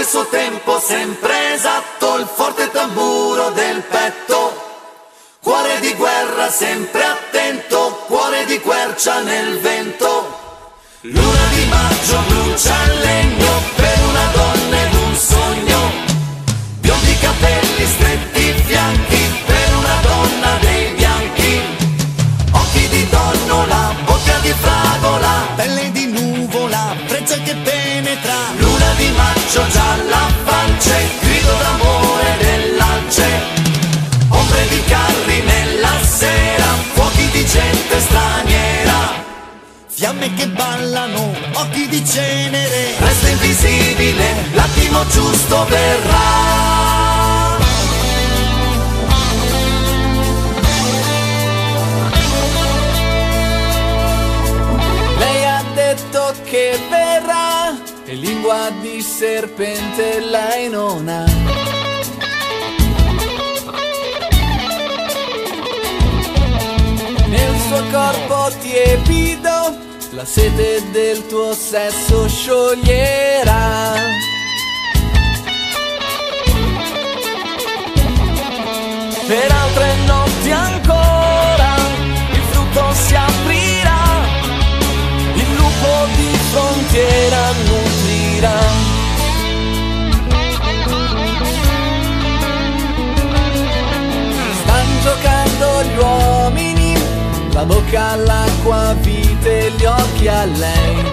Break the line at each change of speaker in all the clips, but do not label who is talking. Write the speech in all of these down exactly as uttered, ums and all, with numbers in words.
stesso tempo sempre esatto, il forte tamburo del petto. Cuore di guerra sempre attento, cuore di quercia nel vento. Luna di maggio brucia il legno per una donna ed un sogno. Biondi capelli, stretti fianchi per una donna dei bianchi. Occhi di donnola, bocca di fragola, pelle di nuvola, freccia che penetra. Luna di maggio gialla fance, grido d'amore dell'alce. Ombre di carri nella sera, fuochi di gente straniera. Fiamme che ballano, occhi di cenere. Resta invisibile, l'attimo giusto verrà.
Lei ha detto che verrà, e lingua di serpente lei non ha. Nel suo corpo tiepido la sete del tuo sesso scioglierà. Per altre notti ancora il frutto si aprirà, il lupo di frontiera nutrirà. Stan giocando gli uomini, la bocca all'acqua vite, gli occhi a lei.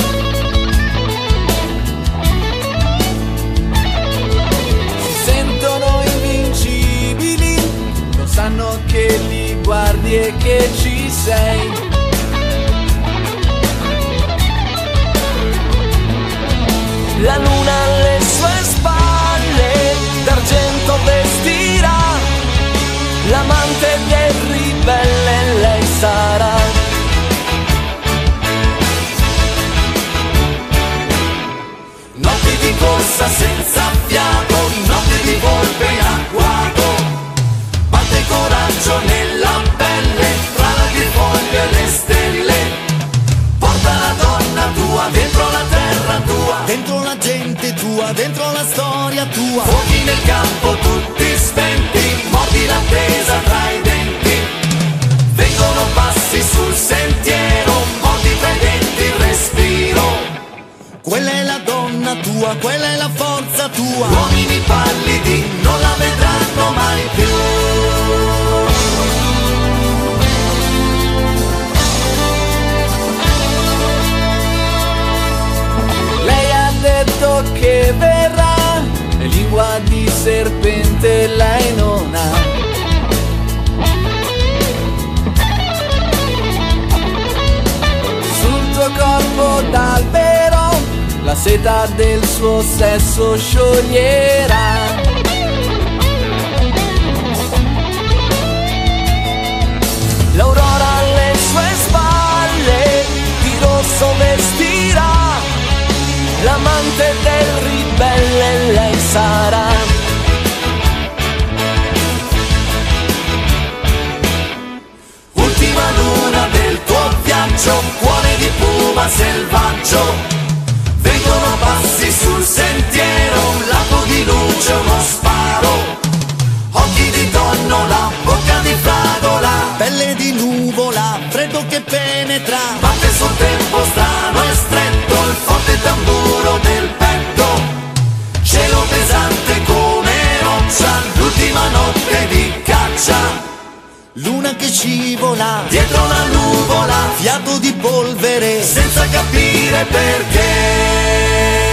Si sentono invincibili, lo sanno che li guardi e che ci sei. La luna alle sue spalle d'argento vestirà, l'amante del ribelle lei sarà.
Notti di corsa senza fiato, notte di volpe in agguato. Batte coraggio nella pelle, tra la grifoglia e le stelle. Porta la donna tua dentro la terra tua, dentro la gente tua, dentro la storia tua. Fuochi nel campo tutti spenti, mordi l'attesa tra i denti. Vengono passi sul sentiero, mordi tra i denti il respiro. Quella è la donna tua, quella è la forza tua. Uomini pallidi non la vedranno mai più.
Lei ha detto che verrà, e lingua di serpente lei non ha. Sul tuo corpo d'albero la seta del suo sesso scioglierà. L'aurora alle sue spalle di rosso vestirà, l'amante del ribelle lei sarà.
Ultima luna del tuo viaggio, cuore di puma selvaggio. Vengono passi sul sentiero, un lago di luce, uno sparo. Occhi di donnola, bocca di fragola, pelle di nuvola, freddo che penetra. Batte sul tempo strano e stretto, il forte tamburo del petto. Cielo pesante come roccia, l'ultima notte di caccia. Luna che scivola, dietro una nuvola, fiato di polvere, senza capire perché.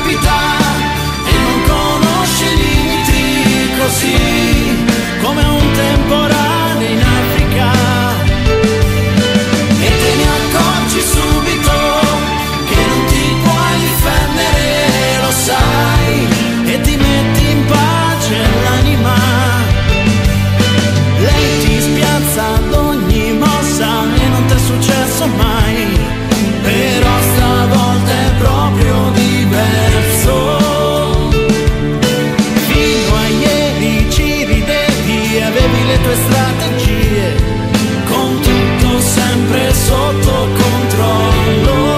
capita e non conosce limiti, così come un temporale in Africa, e te ne accorgi subito che non ti puoi difendere, lo sai, e ti metti in pace l'anima. Lei ti spiazza ad ogni mossa e non t'è successo mai, però stavolta è proprio diverso. Fino a ieri ci ridevi e avevi le tue strategie, con tutto sempre sotto controllo.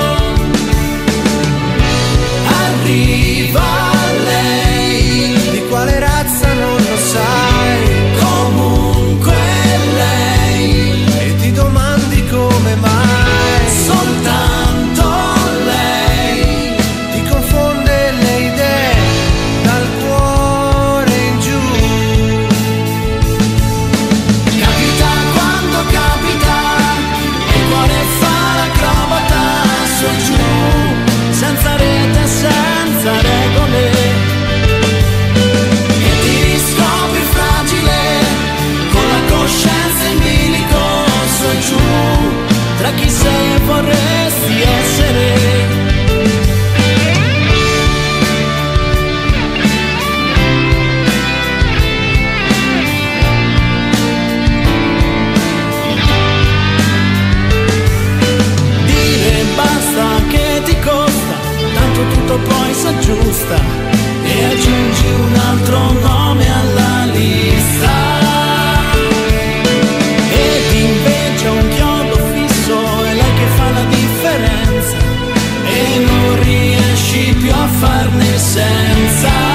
Arriva lei, di quale razza non lo sai, comunque lei, e ti domandi come mai, soltanto lei ti confonde le idee dal cuore in giù. Capita quando capita, e il cuore fa l'acrobata su e giù, senza rete, senza regole, e ti riscopri fragile, con la coscienza in bilico su e giù, tra chi sei e vorresti essere. Dire basta che ti costa, tanto tutto poi s'aggiusta, e aggiungi un altro nome alla lista. Ed invece un chiodo fisso, è lei che fa la differenza, e non riesci più a farne senza.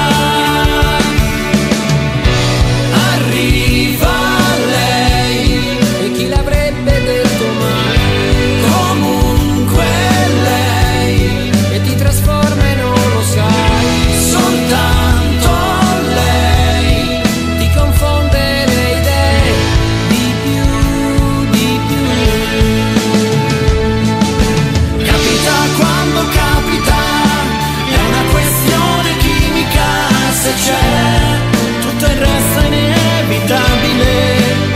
Arriva lei, e chi l'avrebbe detto mai, comunque lei, e ti trasforma e non lo sai, soltanto lei ti confonde le idee di più, di più. Capita quando capita, è una questione chimica, se c'è, tutto il resto è inevitabile.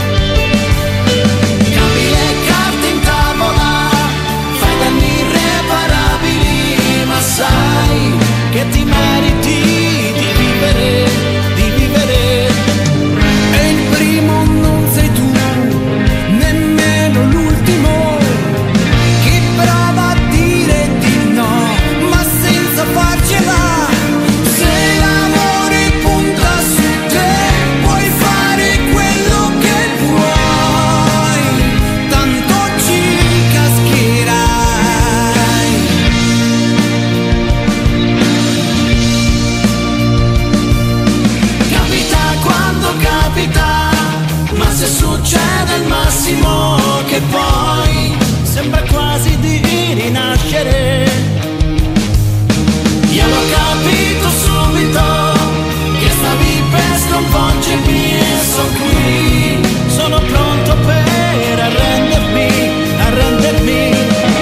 Cambi le carte in tavola, fai danni irreparabili, ma sai che ti meriti di vivere, di vivere. E il primo non sei tu, nemmeno l'ultimo, chi prova a dire di no, ma senza farcela. Se l'amore punta su te, puoi fare quello che vuoi, tanto ci cascherai. Capita quando capita, ma se succede il massimo, che poi sembra quasi di rinascere. Io l'ho capito subito, che stavi per sconvolgermi, e sono qui, sono pronto per arrendermi, arrendermi.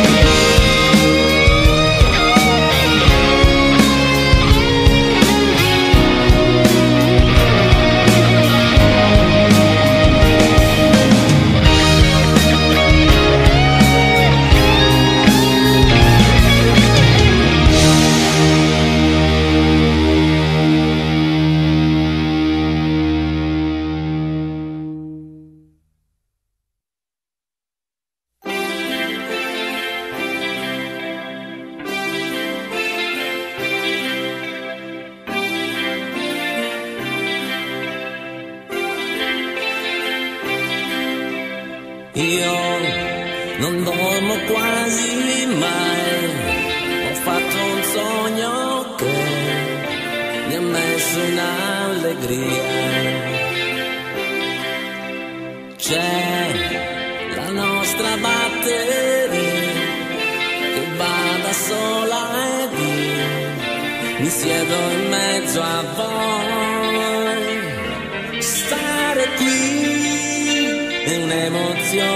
Io non dormo quasi mai, ho fatto un sogno che mi ha messo in allegria. C'è la nostra batteria che va da sola ed io mi siedo in mezzo a voi. Stare qui è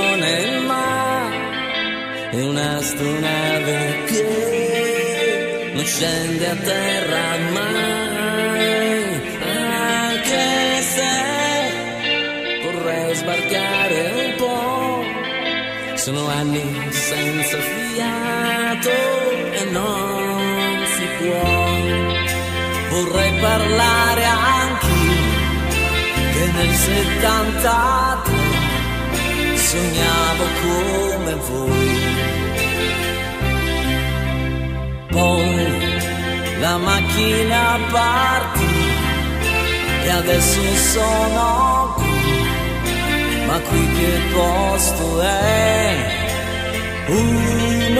un'emozione, ma è un'astronave che non scende a terra mai, anche se vorrei sbarcare un po'. Sono anni senza fiato e non si può. Vorrei parlare anch'io che nel settantadue sognavo come voi. Poi la macchina partì e adesso sono qui, ma qui che posto è? Un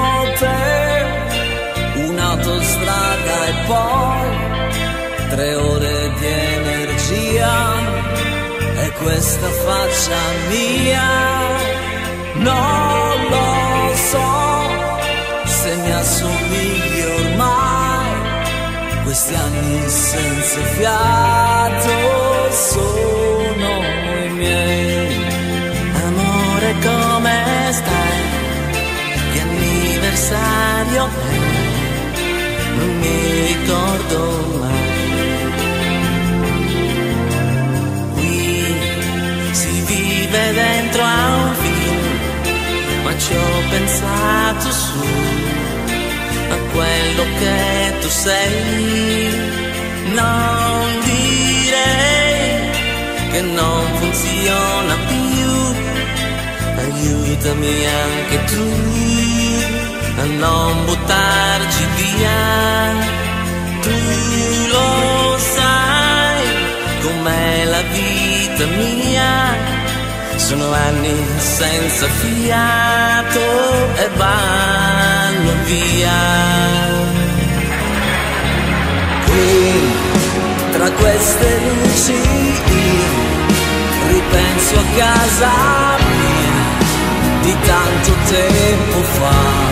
hotel, un'autostrada e poi tre ore di energia e questa faccia mia. Non lo so se mi assomigli ormai, questi anni senza fiato sono i miei. Amore, come stai? Che anniversario è? Non mi ricordo mai. Qui si vive dentro a un film, ma ci ho pensato su a quello che tu sei. Non direi che non funziona più, aiutami anche tu a non buttarci via. Tu lo sai com'è la vita mia, sono anni senza fiato e vanno via. Qui tra queste luci ripenso a casa mia di tanto tempo fa.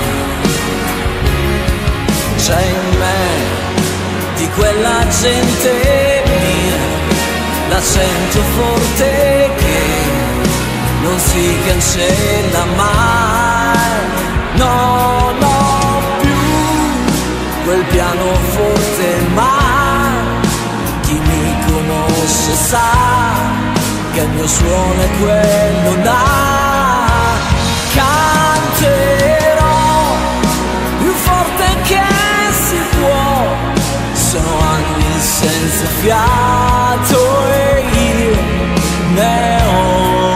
C'è in me di quella gente mia l'accento forte che non si cancella mai. Non ho più quel pianoforte, ma chi mi conosce sa che il mio suono è quello là. Canterò più forte che si può, sono anni senza fiato e io ne ho.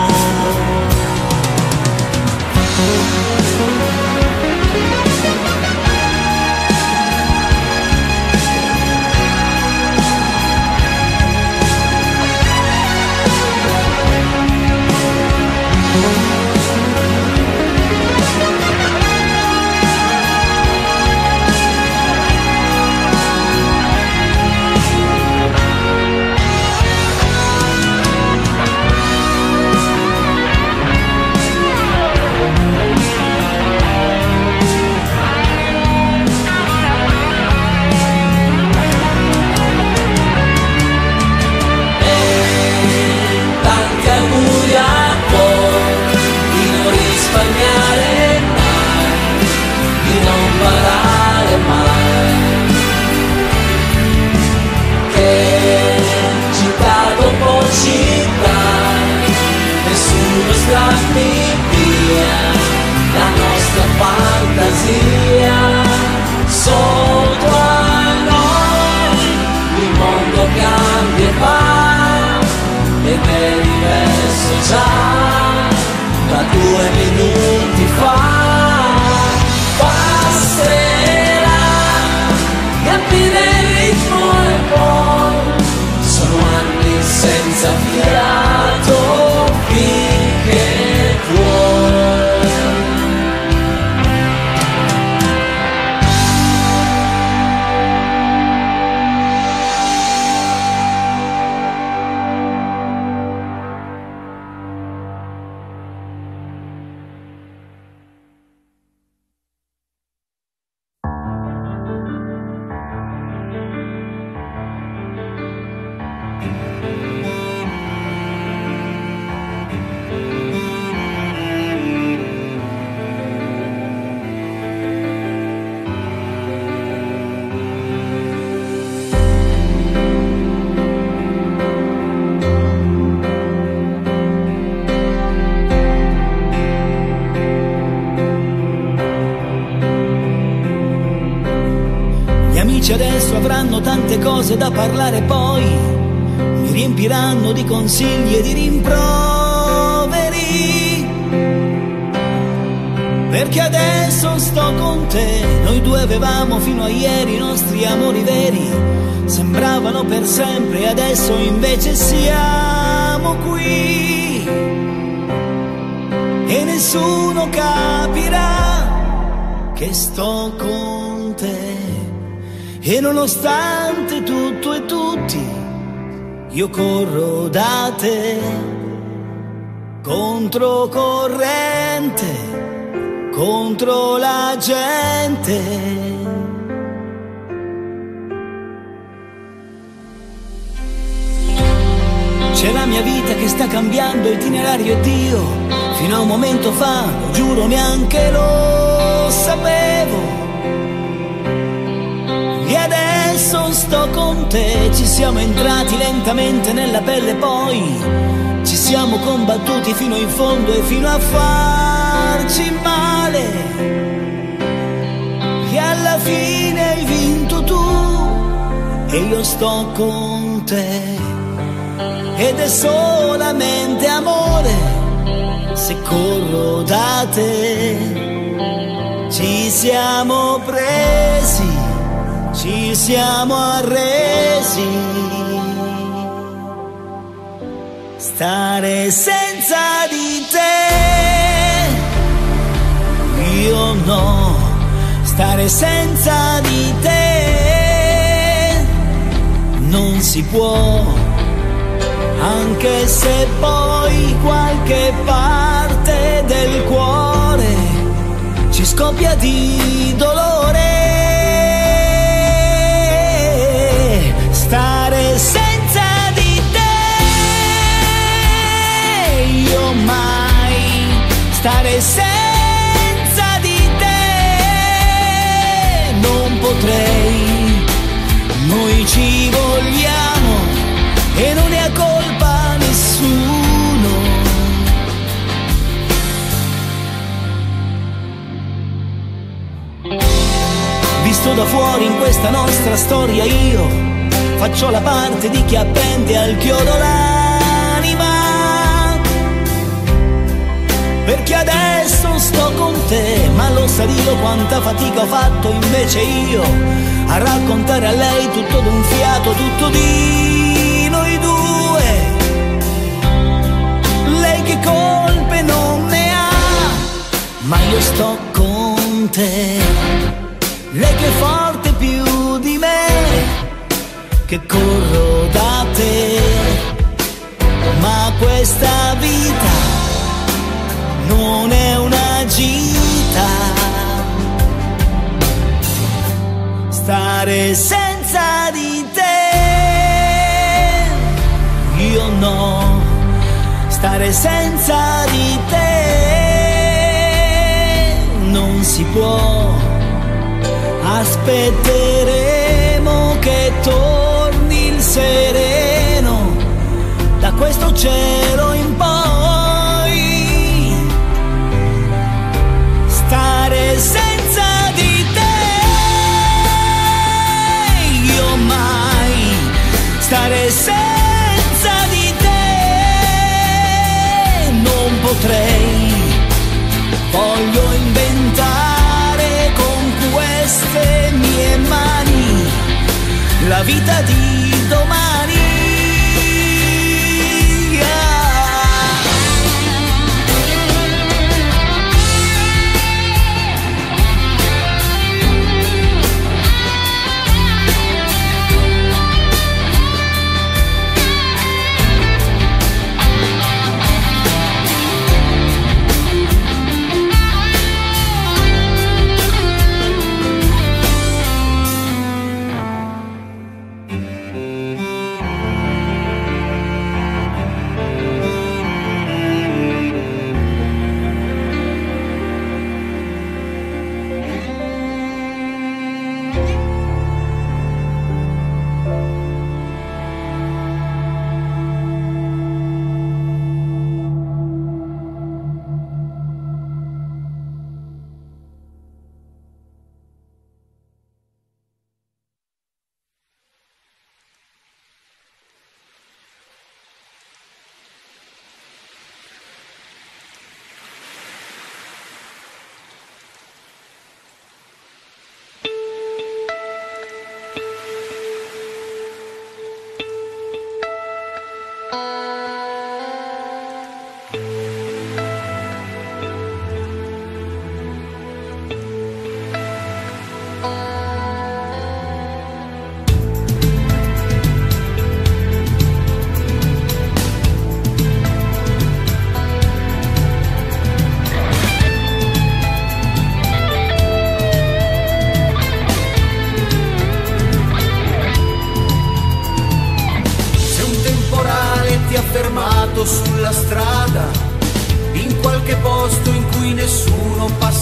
amici adesso avranno tante cose da parlare, poi mi riempiranno di consigli e di rimproveri, perché adesso sto con te. Noi due avevamo fino a ieri i nostri amori veri, sembravano per sempre e adesso invece siamo qui e nessuno capirà che sto con te. E nonostante tutto e tutti, io corro da te, controcorrente, contro la gente. C'è la mia vita che sta cambiando itinerario ed io fino a un momento fa, lo giuro, neanche lo sapevo. E adesso sto con te, ci siamo entrati lentamente nella pelle, poi ci siamo combattuti fino in fondo e fino a farci male. E alla fine hai vinto tu e io sto con te. Ed è solamente amore se corro da te. Ci siamo presi, ci siamo arresi. Stare senza di te, io no. Stare senza di te non si può, anche se poi qualche parte del cuore ci scoppia di dolore. Stare senza di te, io mai. Stare senza di te non potrei. Noi ci vogliamo e non ne ha colpa nessuno. Visto da fuori in questa nostra storia io faccio la parte di chi appende al chiodo l'anima, perché adesso sto con te, ma lo sa Dio quanta fatica ho fatto invece io a raccontare a lei tutto d'un fiato, tutto di noi due. Lei che colpe non ne ha, ma io sto con te. Lei che è forte più di me, che corro da te, ma questa vita non è una gita. Stare senza di te, io no. Stare senza di te non si può. Aspetteremo che torni il sereno da questo cielo in poi. Stare senza di te, io mai. Stare senza di te non potrei. Voglio inventare con queste mie mani la vita di domani.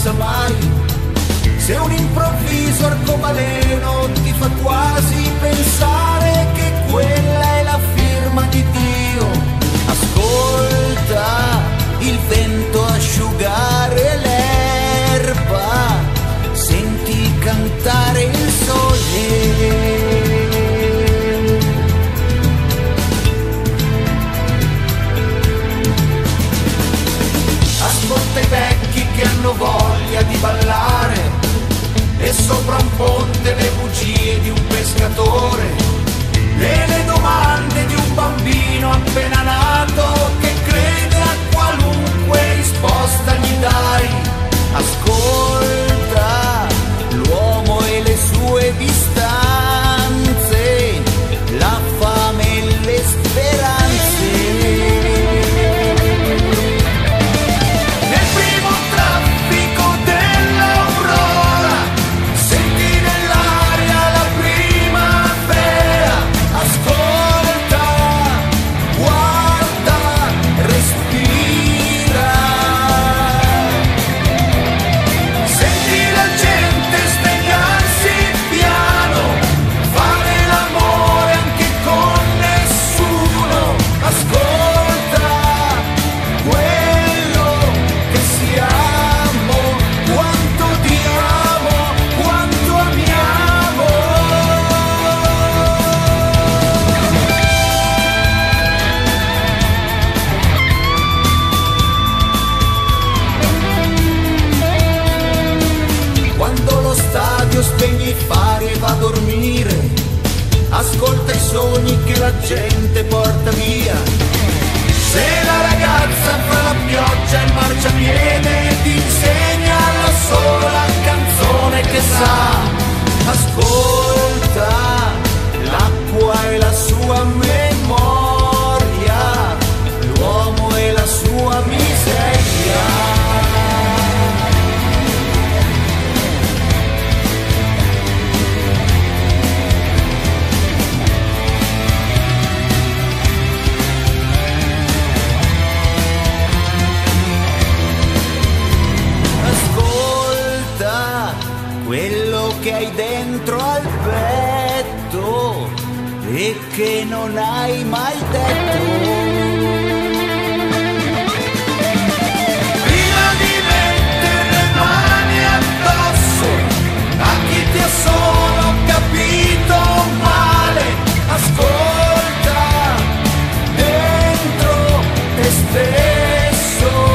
sa mai se un improvviso arcobaleno ti fa quasi pensare che quella è la firma di Dio. Ascolta il vento asciugare l'erba, senti cantare il sole. Ascolta i vecchi che hanno voglia di ballare e sopra un ponte le bugie di un pescatore e le domande di un bambino appena nato che crede a qualunque risposta gli dai. Ascolta l'uomo e le sue distanze, la fame e le speranze. Spegni i fari e va a dormire, ascolta i sogni che la gente porta via. Se la ragazza fra la pioggia e il marciapiede ti insegna la sola canzone che sa, ascolta l'acqua e la sua memoria, l'uomo e la sua miseria. Quello che hai dentro al petto e che non hai mai detto. Prima di mettere le mani addosso a chi ti ha solo capito male, ascolta dentro te stesso.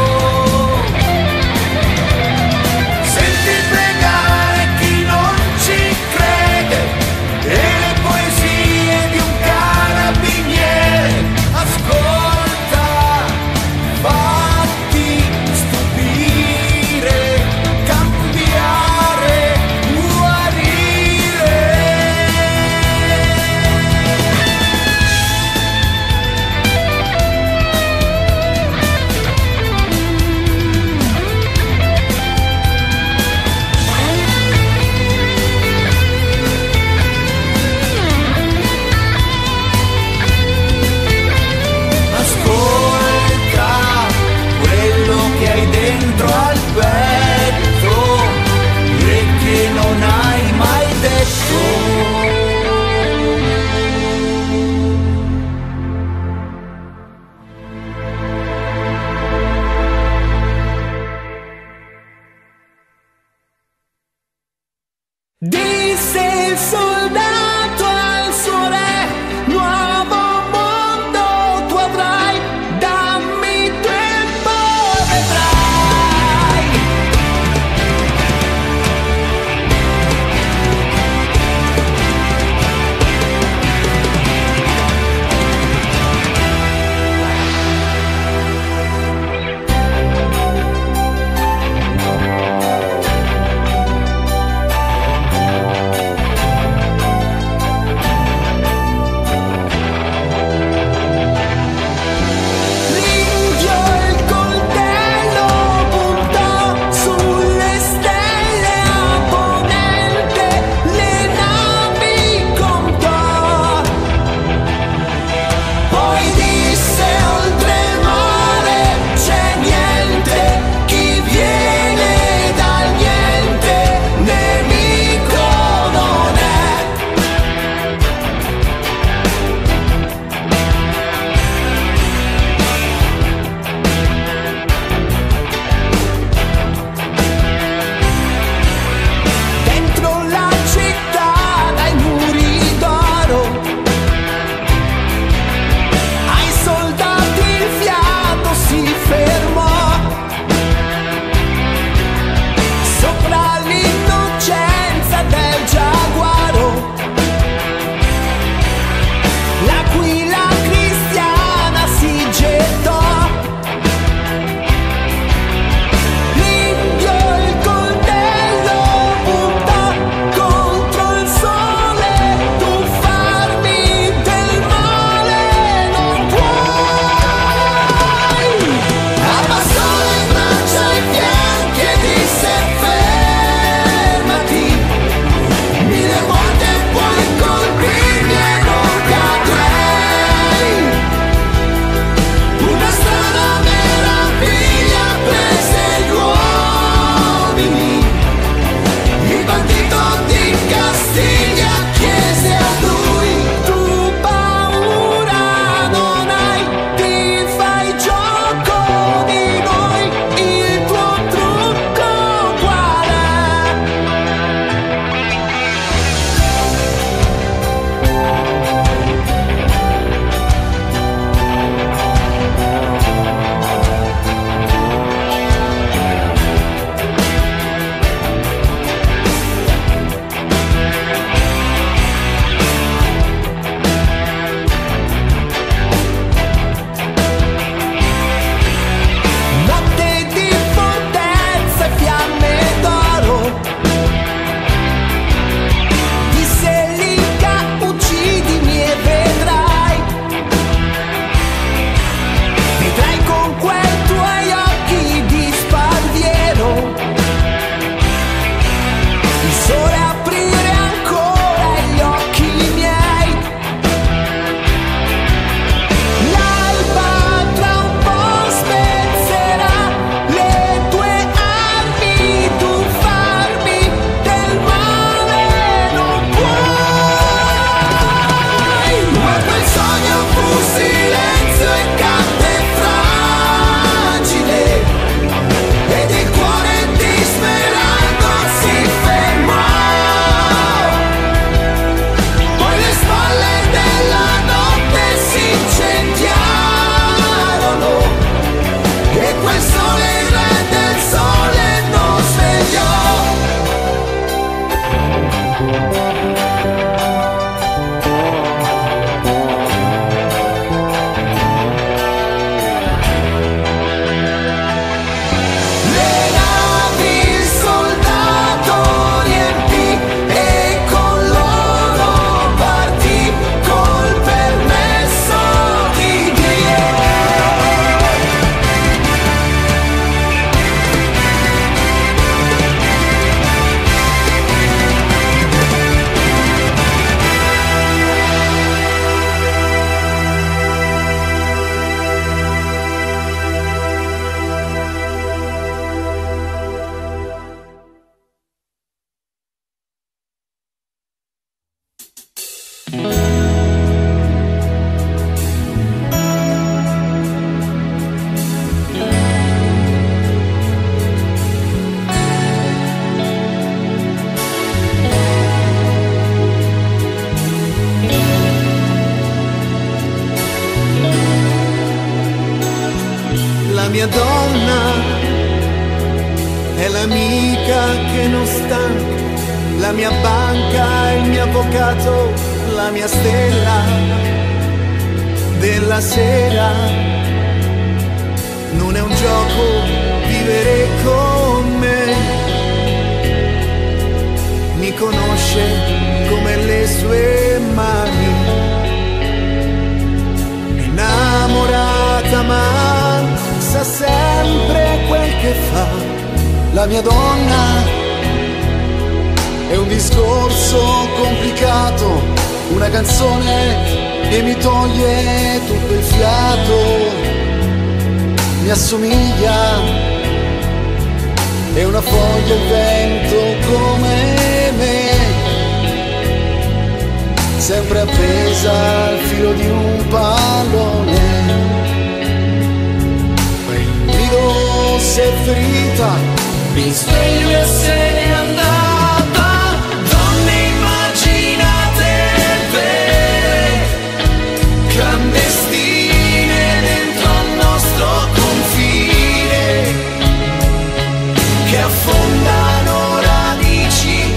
Disse il soldato al suo re, nuovo mondo tu avrai, dammi tempo vedrai.
mia donna è l'amica che non stanca, la mia banca, il mio avvocato, la mia stella della sera. Non è un gioco vivere con me, mi conosce come le sue mani, innamorata ma sa sempre quel che fa. La mia donna è un discorso complicato, una canzone che mi toglie tutto il fiato. Mi assomiglia, è una foglia al vento come me, sempre appesa al filo di un pallone. Ma il nido si è ferita, mi sveglio e se n'è andata. Donne immaginate vere, clandestine dentro al nostro confine, che affondano radici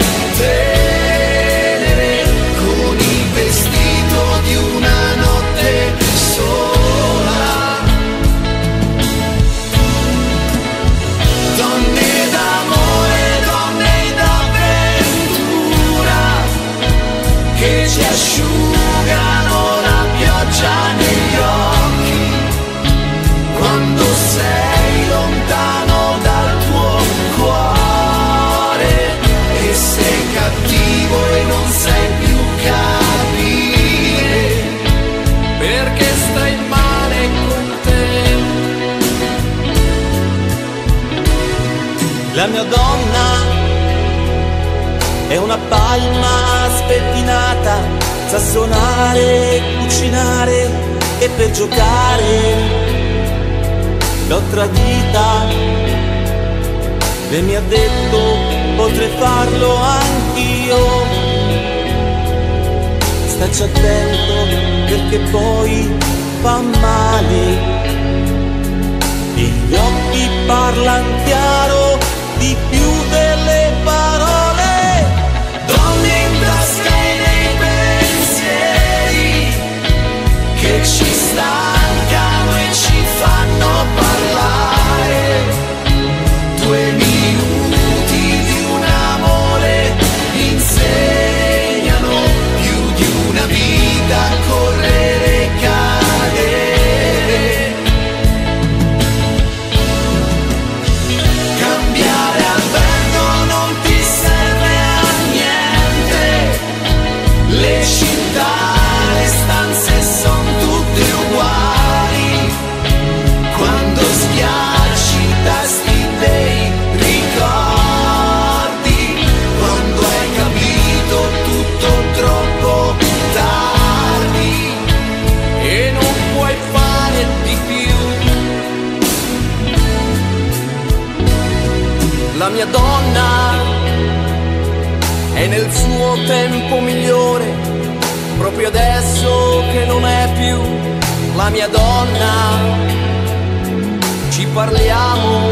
tenere con il vestito di una notte sola. Donne d'amore, donne d'avventura, che ci asciugano la pioggia negli occhi quando sei lontano dal tuo cuore, e sei cattivo e non sai più capire perché stai male con te.
La mia donna è una palma spettinata, sa suonare, cucinare e per giocare l'ho tradita. E mi ha detto potrei farlo anch'io, staci attento perché poi fa male. E gli occhi parlano chiaro di più delle parole.
Donne in tasca e nei pensieri che ci stancano e ci fanno parlare. Due minuti di un amore insegnano più di una vita a correre e cadere. Cambiare albergo non ti serve a niente, le città, le stanze son tutte uguali. Quando schiacci i tasti dei ricordi, quando hai capito tutto troppo tardi e non puoi fare di più. La mia donna è nel suo tempo migliore, proprio adesso che non è più la mia donna. Ci parliamo,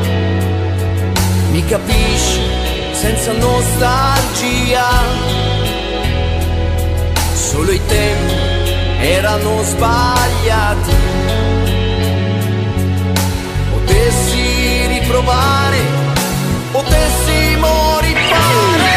mi capisci senza nostalgia, solo i tempi erano sbagliati. Potessi riprovare, potessimo rifare.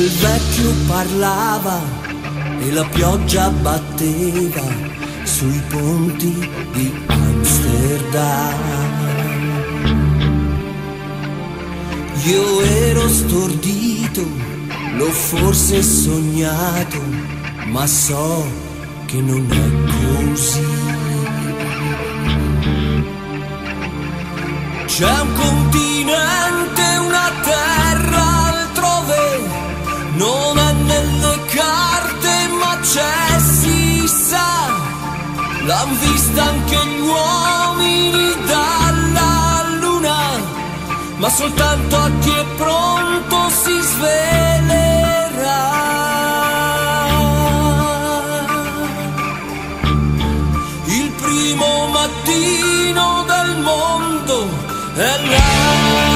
il vecchio parlava e la pioggia batteva sui ponti di Amsterdam. Io ero stordito, l'ho forse sognato, ma so che non è così. C'è un continente, una terra altrove, non è nelle carte ma c'è, si sa, l'han vista anche gli uomini dalla luna, ma soltanto a chi è pronto si svelerà. Il primo mattino del mondo è là.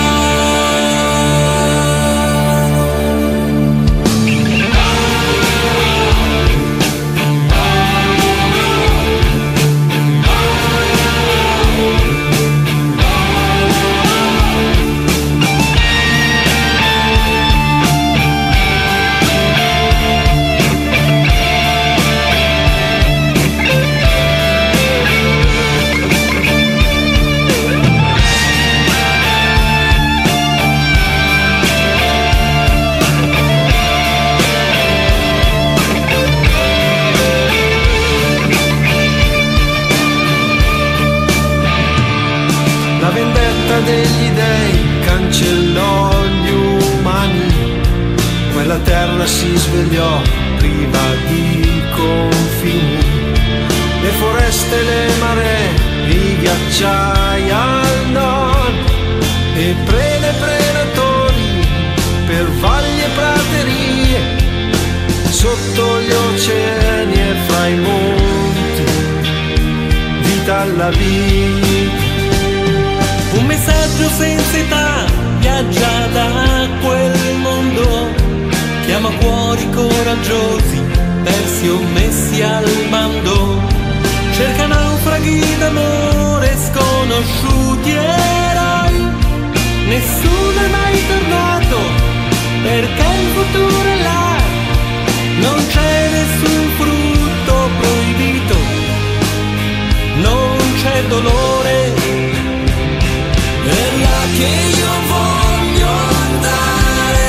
Degli dei cancellò gli umani, quella terra si svegliò priva di confini, le foreste, le maree, i ghiacciai al nord e prede predatori per valli e praterie, sotto gli oceani e fra i monti, vita alla vita.
Un messaggio senza età viaggia da quel mondo, chiama cuori coraggiosi, persi o messi al bando, cerca naufraghi d'amore, sconosciuti eroi, nessuno è mai tornato, perché il futuro è là, non c'è nessun frutto proibito, non c'è dolore. È là che io voglio andare,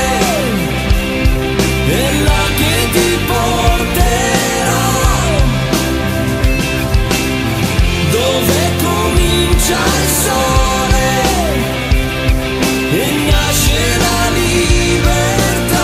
è là che ti porterò, dove comincia il sole e nasce la libertà.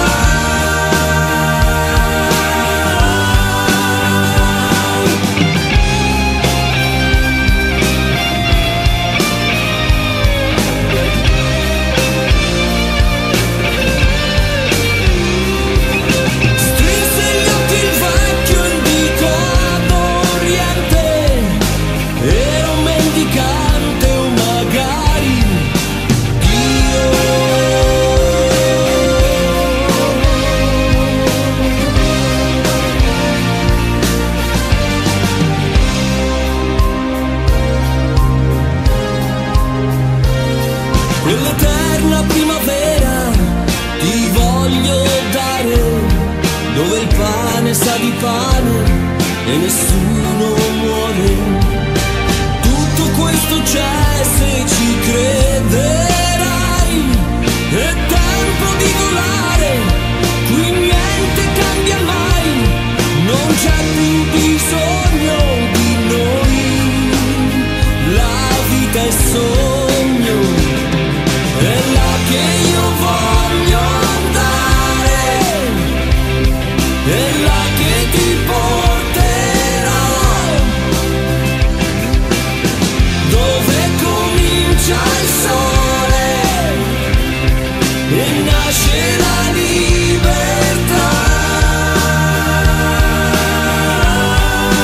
Quell'eterna primavera ti voglio dare, dove il pane sa di pane e nessuno muore. Tutto questo c'è se ci crederai, è tempo di volare, qui niente cambia mai, non c'è più bisogno di noi, la vita è sogno. È là che io voglio andare, è là che ti porterò, dove comincia il sole e nasce la libertà.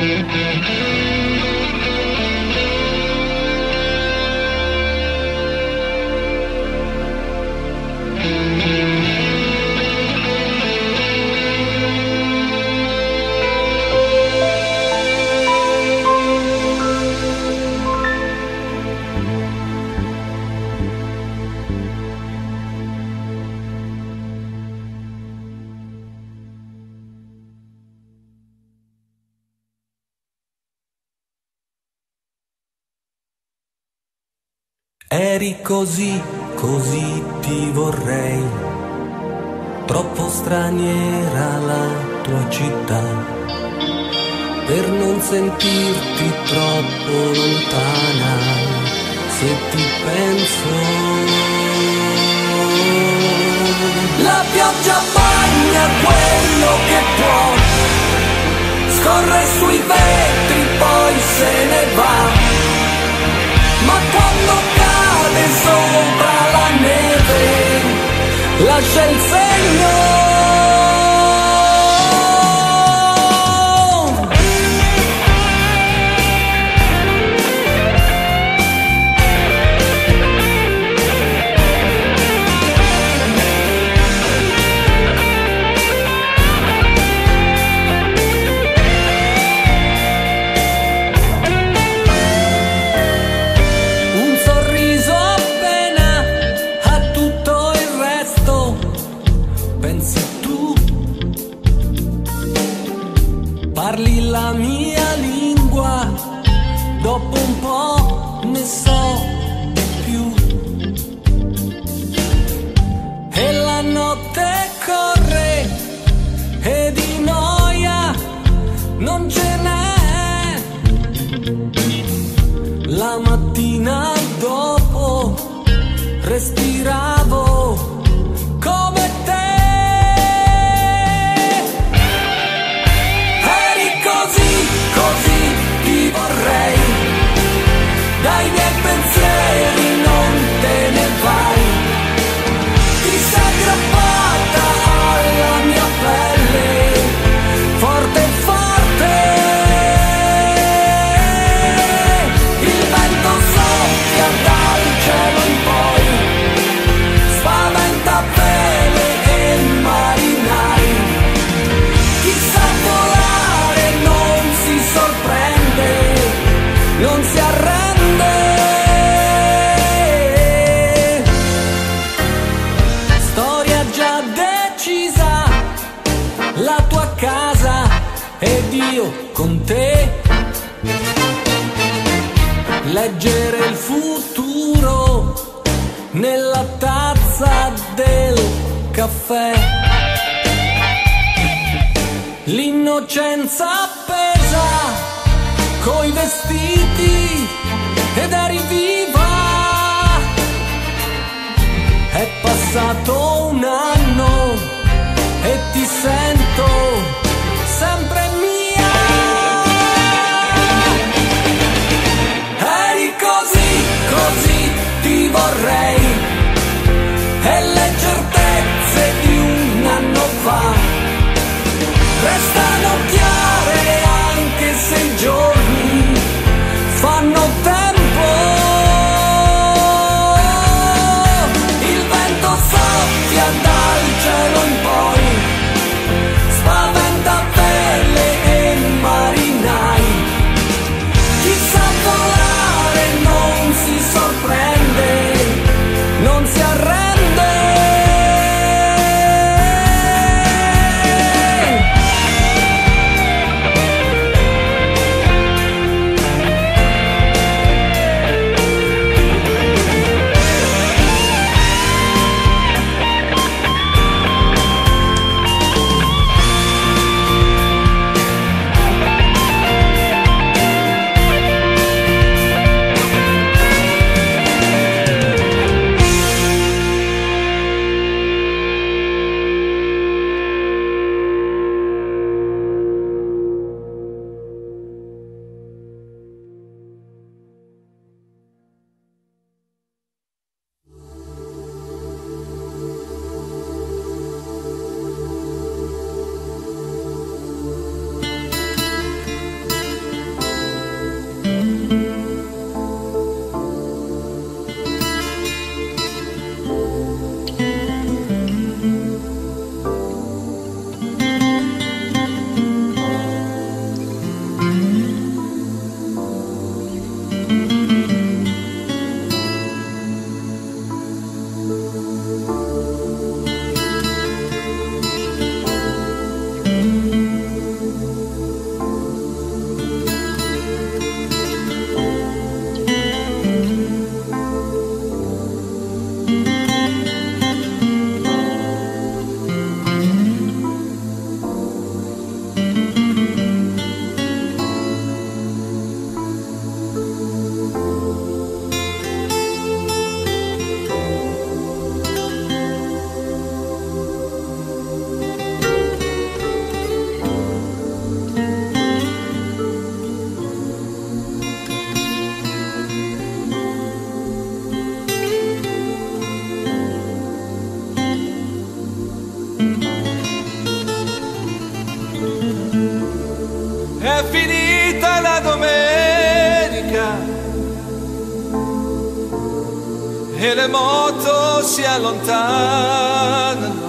Eri così, così ti vorrei, troppo straniera la tua città, per non sentirti troppo lontana, se ti penso. La pioggia bagna quello che può, scorre sui vetri poi se ne va. Ma quando cade sopra la neve, lascia il segno. Parli la mia lingua, dopo un po' ne so di più. E la notte corre e di noia non ce n'è. La mattina dopo respiravo come te. Così ti vorrei, dai miei pensieri non te ne vai, ti sei aggrappata alla mia pelle, forte forte, il vento soffia dal cielo in poi, spaventa vele e marinai, chi sa volare non si sorprende, non si arrende. Storia già decisa, la tua casa ed io con te. Leggere il futuro nella tazza del caffè. L'innocenza appesa coi vestiti ed eri viva. È passato un anno e ti sento sempre mia. Eri così, così ti vorrei, e le certezze di un anno fa restano chiare anche se i giorni fanno tempo. Il vento soffia dal
è finita la domenica e le moto si allontanano.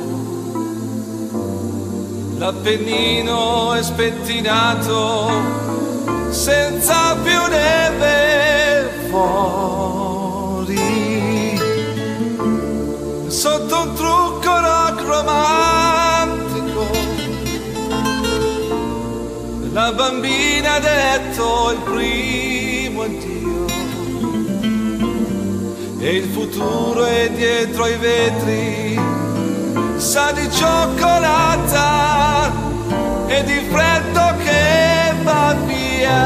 L'Appennino è spettinato senza più neve fuori, sotto un trucco rock romantico la bambina ha detto il primo addio e il futuro è dietro ai vetri, sa di cioccolata e di freddo che va via,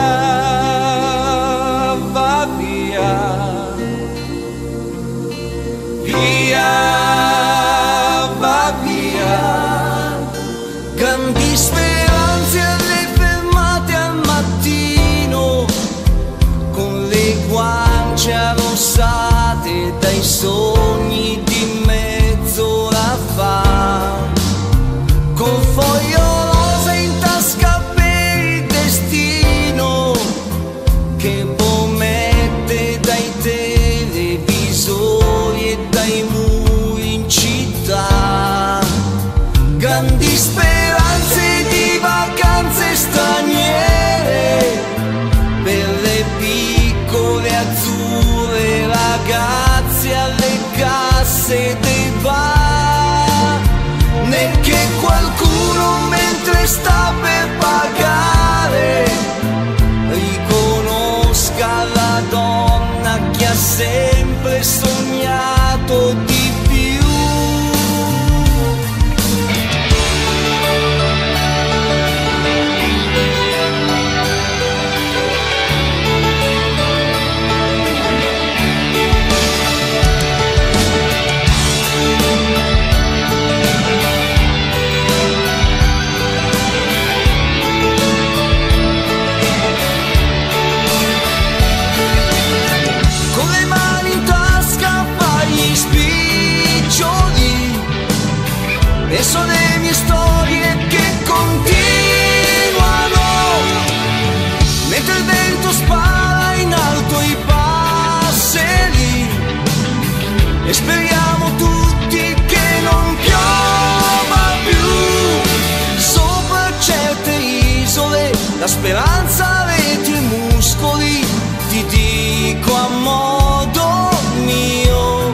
va via, via, va via.
Grandi speranze alle fermate al mattino, con le guance arrossate dai sogni di mezz'ora fa, col foglio rosa in tasca per il destino che promette dai televisori e dai muri in città. Grandi speranze di vacanze straniere per le piccole azzurre ragazze alle casse dei bar, nel che qualcuno mentre sta per pagare riconosca la donna che ha sempre sognato di più. E sono le mie storie che continuano, mentre il vento spara in alto i passeri, e speriamo tutti che non piova più. Sopra certe isole la speranza reti e muscoli, ti dico a modo mio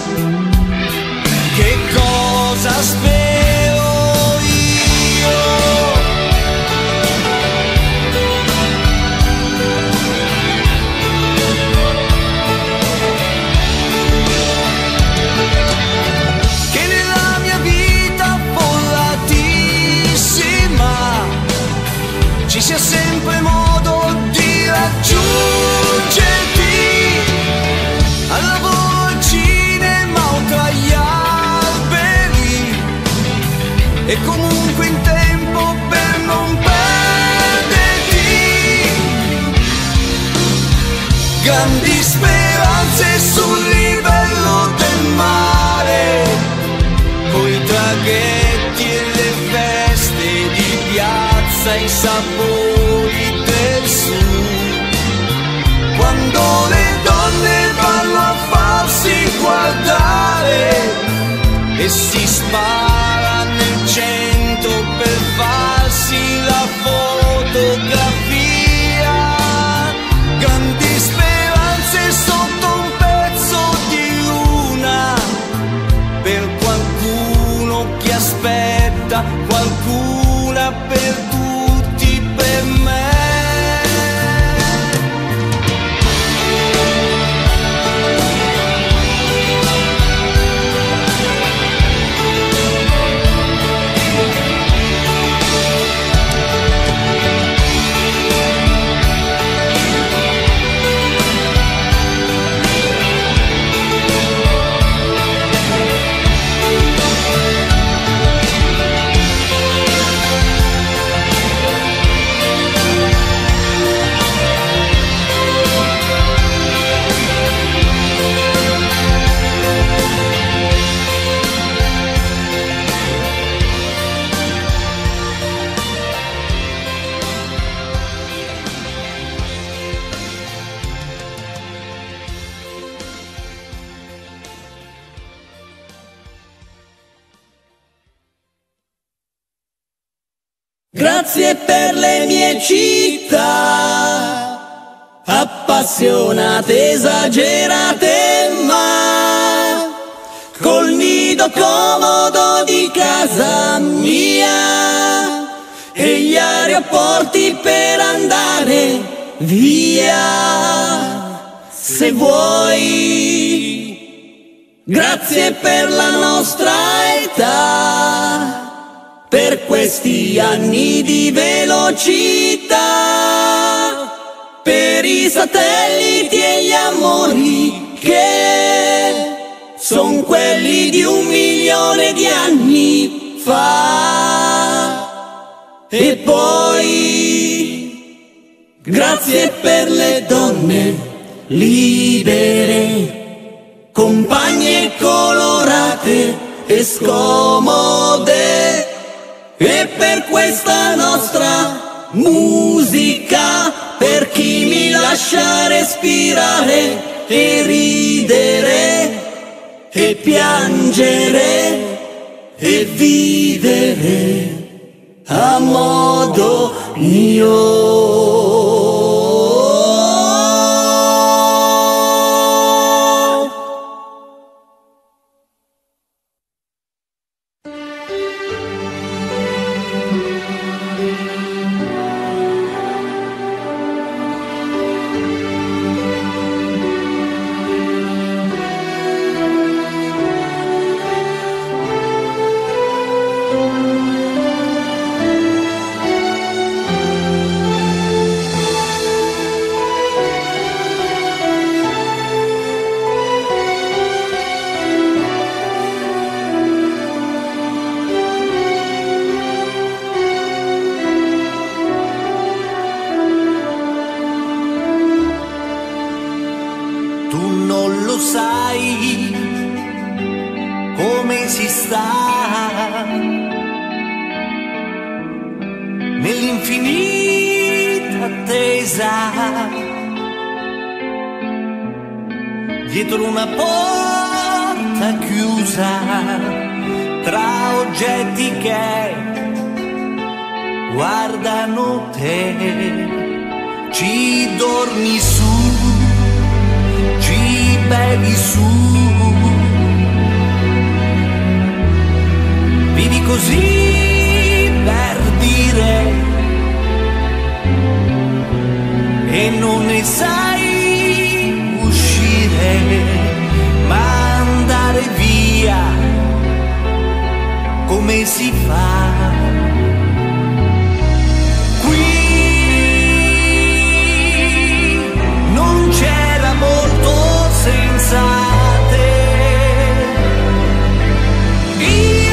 che cosa spero. Ci sia sempre modo di raggiungerti, al lavoro, al cinema o tra gli alberi, e comunque in tempo per non perderti. Grandi speranze sul livello del mare, coi traghetti e le feste di piazza, i sapori del sud, quando le donne vanno a farsi guardare e si spara nel centro per farsi la fotografia. Grandi speranze sotto un pezzo di luna, per qualcuno che aspetta, qualcuna per tutti, per me. Grazie per le mie città, appassionate, esagerate, ma col nido comodo di casa mia e gli aeroporti per andare via, se vuoi. Grazie per la nostra età, per questi anni di velocità, per i satelliti e gli amori che son quelli di un milione di anni fa. E poi grazie per le donne libere, compagne colorate e scomode, e per questa nostra musica, per chi mi lascia respirare e ridere e piangere e vivere a modo mio.
Nell'infinita attesa, dietro una porta chiusa, tra oggetti che guardano te, ci dormi su, ci bevi su, vivi così per dire e non ne sai uscire, ma andare via come si fa qui. Non c'era molto senza te, io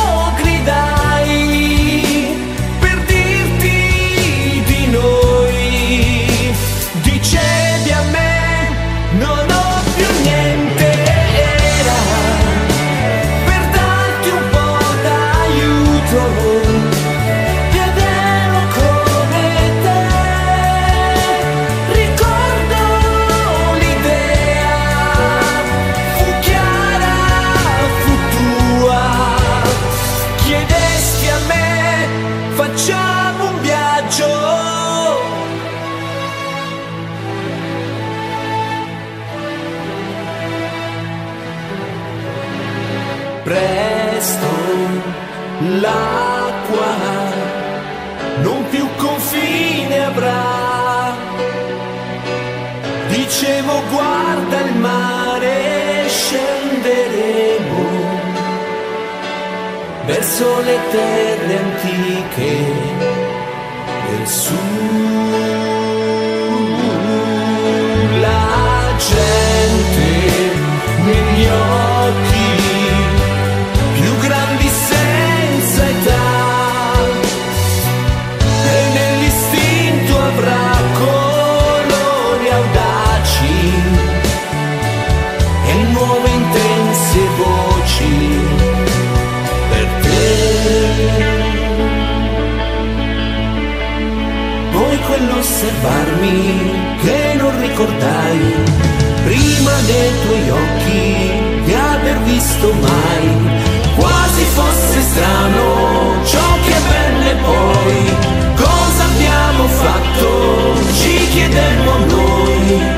l'acqua non più confine avrà. Dicevo guarda il mare, scenderemo verso le terre antiche del sud. La gente negli occhi più grandi senza età, e nell'istinto avrà colori audaci e nuove intense voci per te. Poi quell'osservarmi che non ricordai prima dei tuoi occhi di aver visto mai, quasi fosse strano ciò che venne poi. Cosa abbiamo fatto? Ci chiedemmo noi.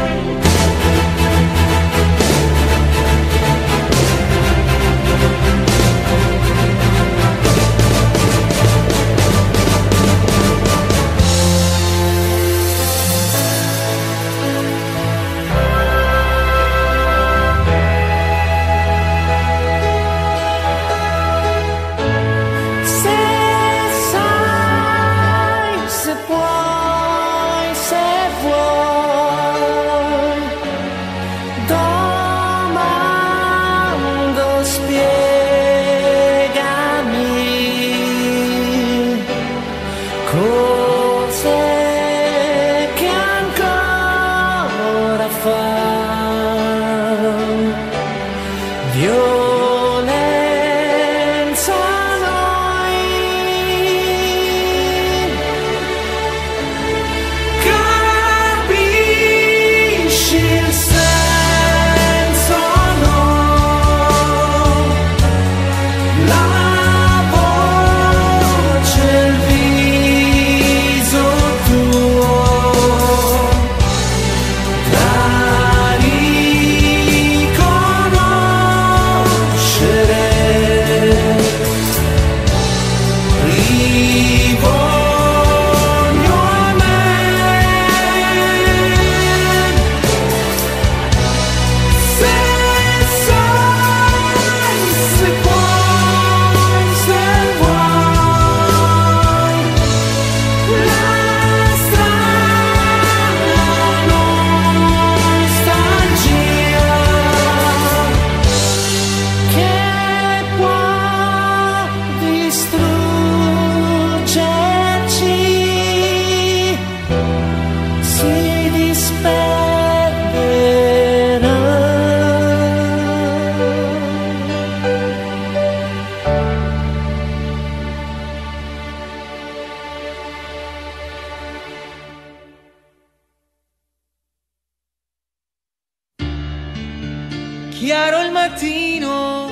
Chiaro il mattino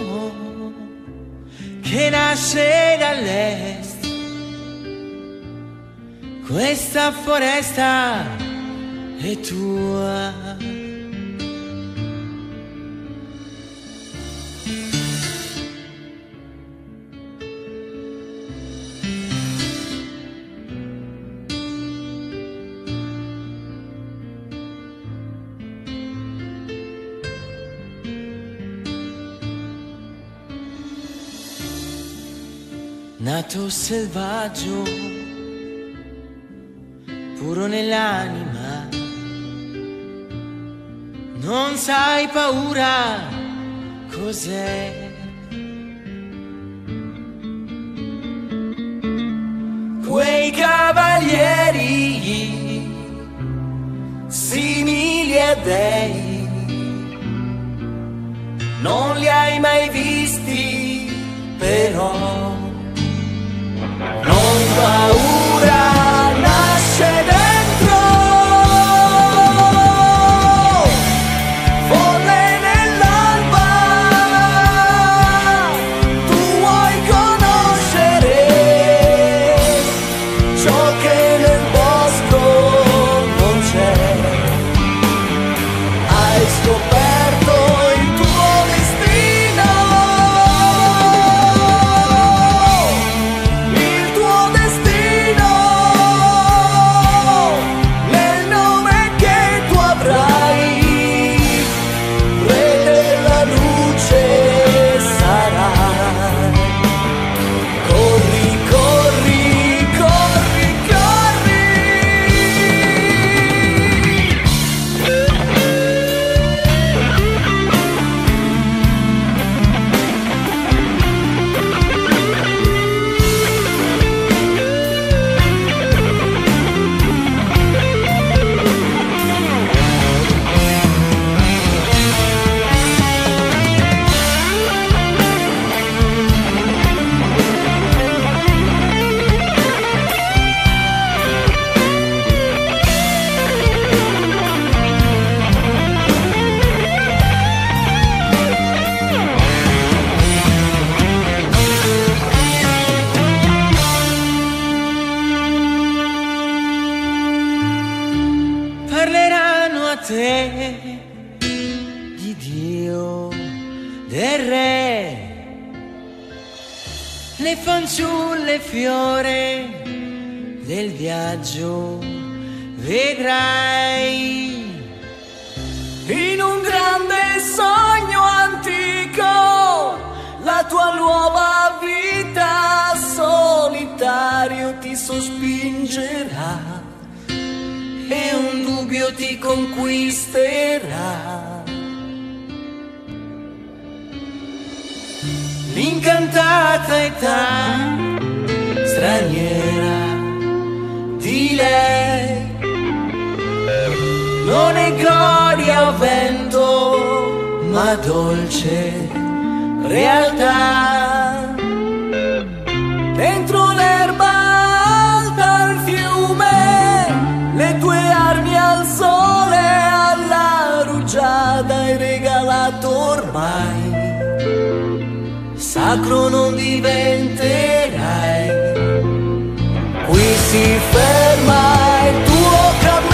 che nasce dall'est, questa foresta è tua. Nato selvaggio, puro nell'anima, non sai paura cos'è. Quei cavalieri simili a dei, non li hai mai visti però. Non paura, nasce dentro, folle nell'alba, tu vuoi conoscere ciò che nel bosco non c'è. Hai scoperto il tuo destino.
te di Dio, del re, le fanciulle fiore del viaggio, vedrai in un grande sogno antico la tua nuova vita, solitario ti sospingerà e un dubbio ti conquisterà. L'incantata età straniera di lei non è gloria o vento, ma dolce realtà. Dentro l'erba alta al fiume, le tue armi al sole, alla rugiada hai regalato ormai. Sacro non diventerai, qui si ferma il tuo cammino.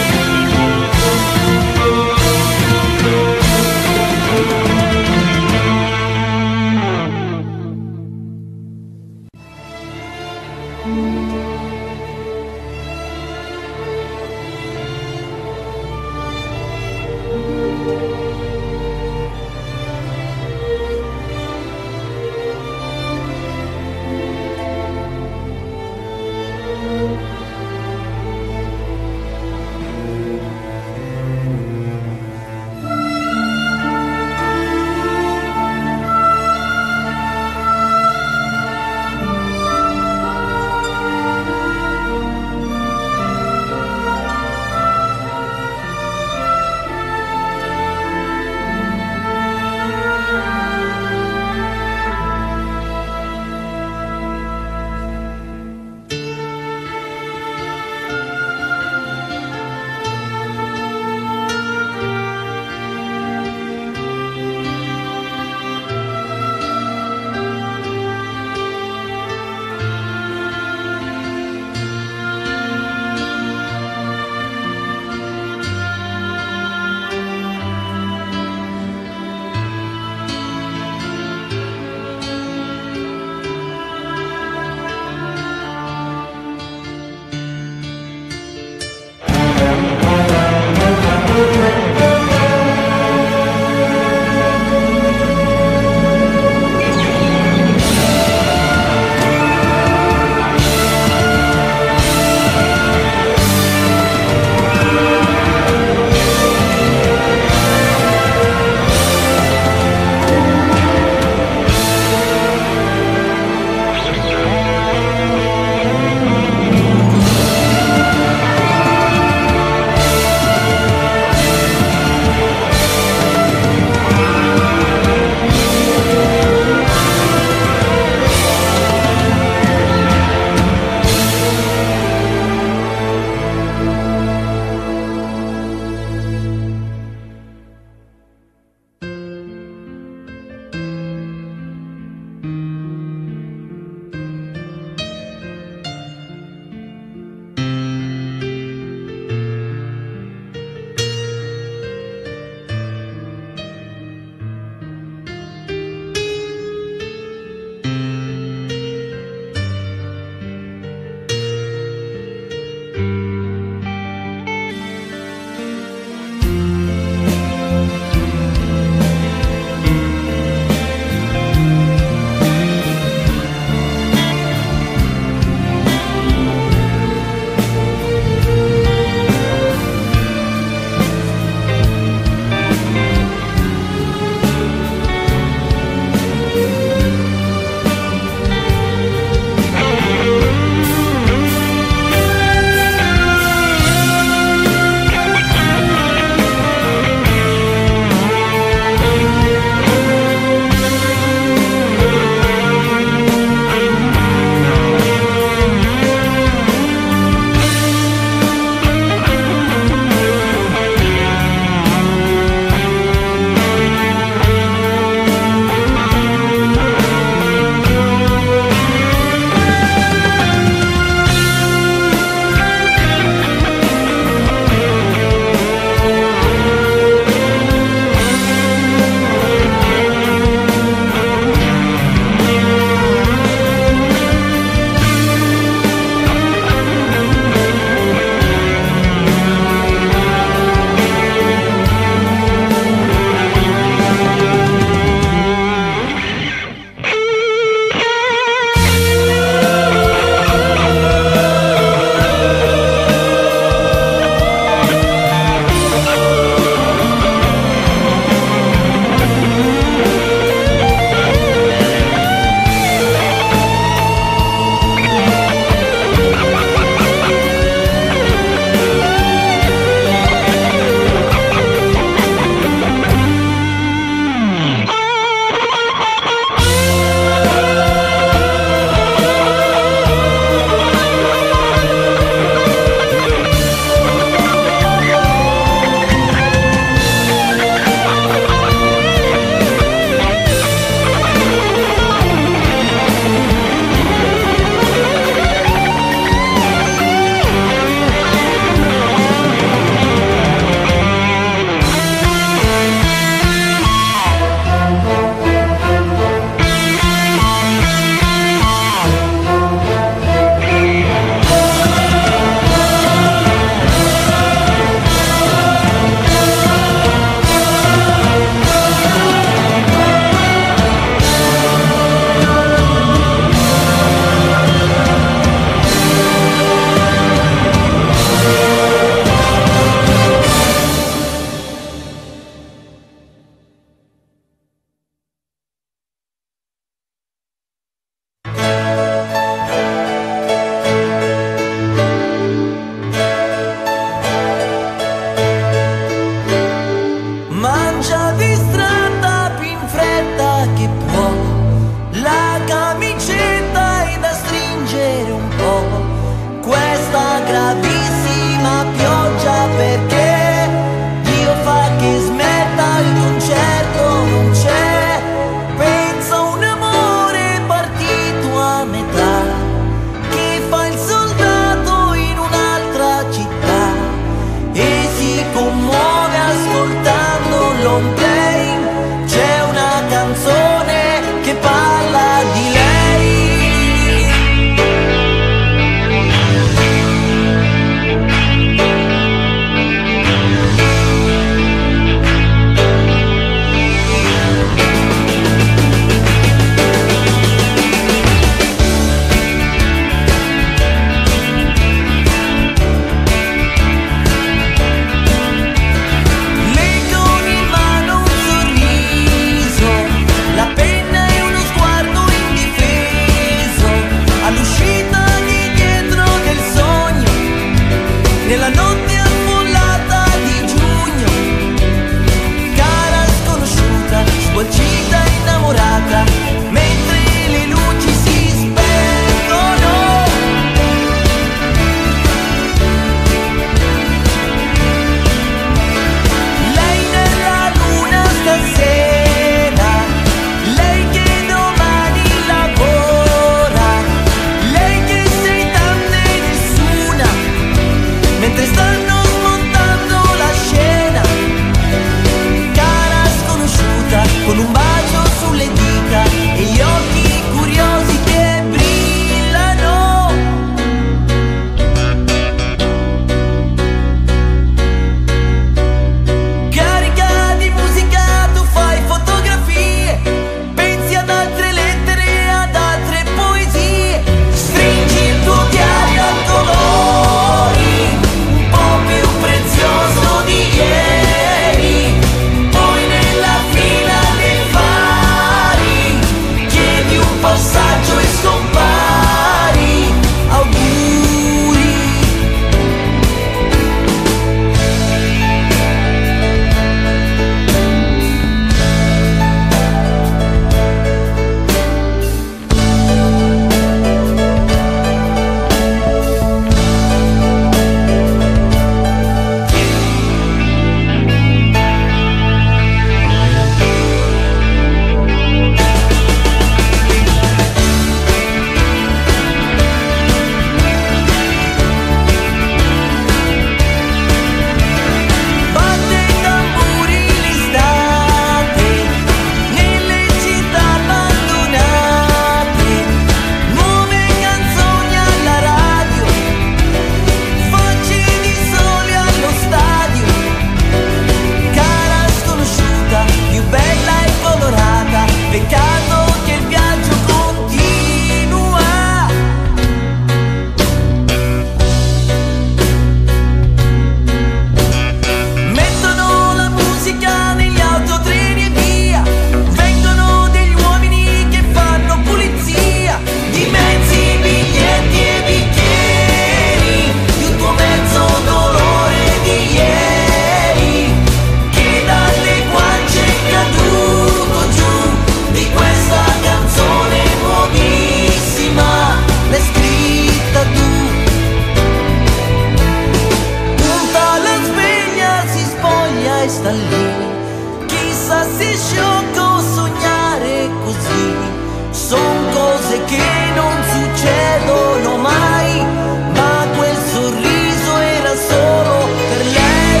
quasi sciocco sognare così. Son cose che non succedono mai, ma quel sorriso era solo per lei.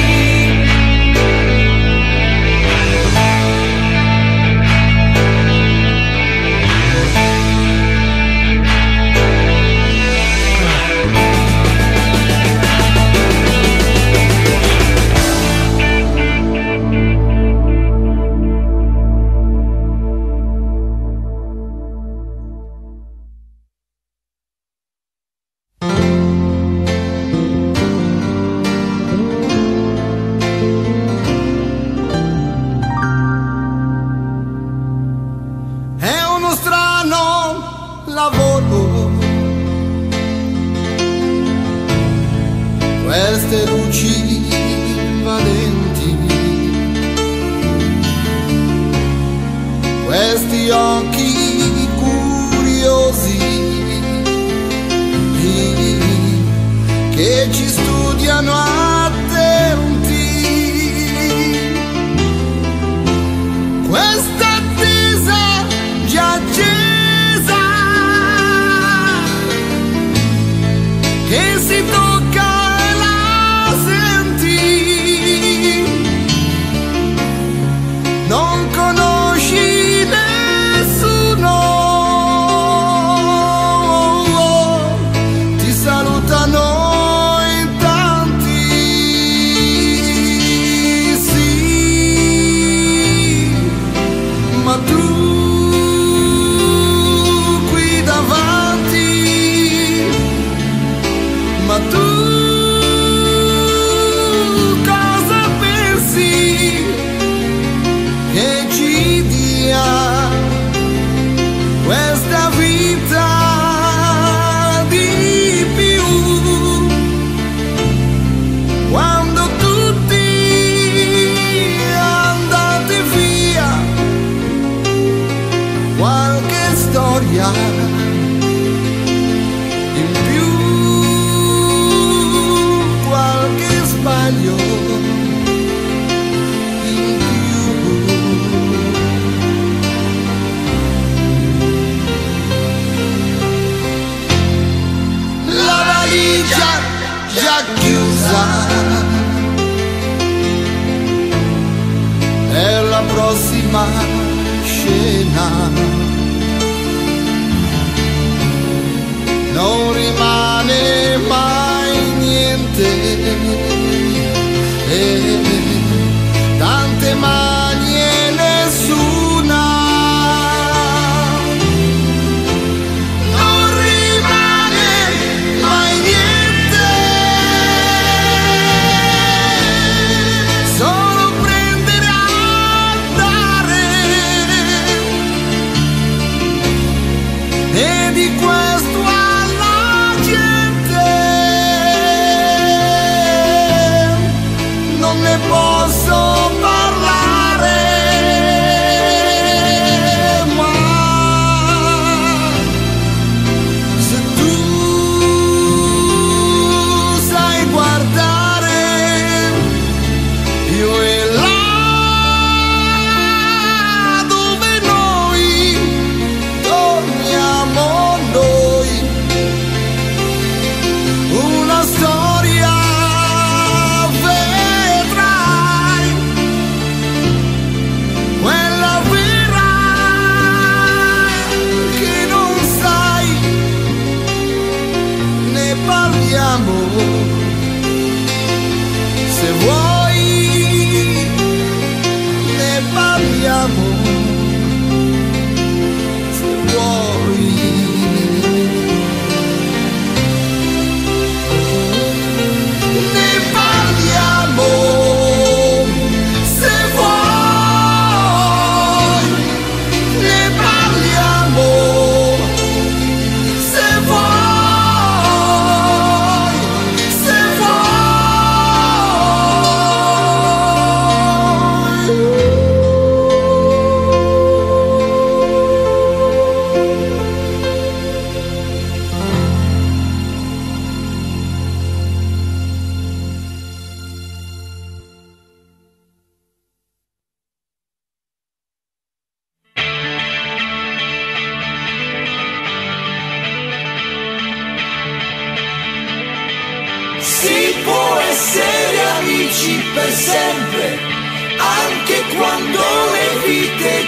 Queste luci invadenti, questi occhi curiosi che ci studiano attenti, questa attesa già accesa che si tocca. Non conosci nessuno, ti salutano in tanti, sì, ma tu qui davanti, ma tu questa vita di più, quando tutti andate via, qualche storia in più, qualche sbaglio in più. Già, già chiusa è la prossima scena, non rimane mai niente, e tante mani e nessuna. E di questo alla gente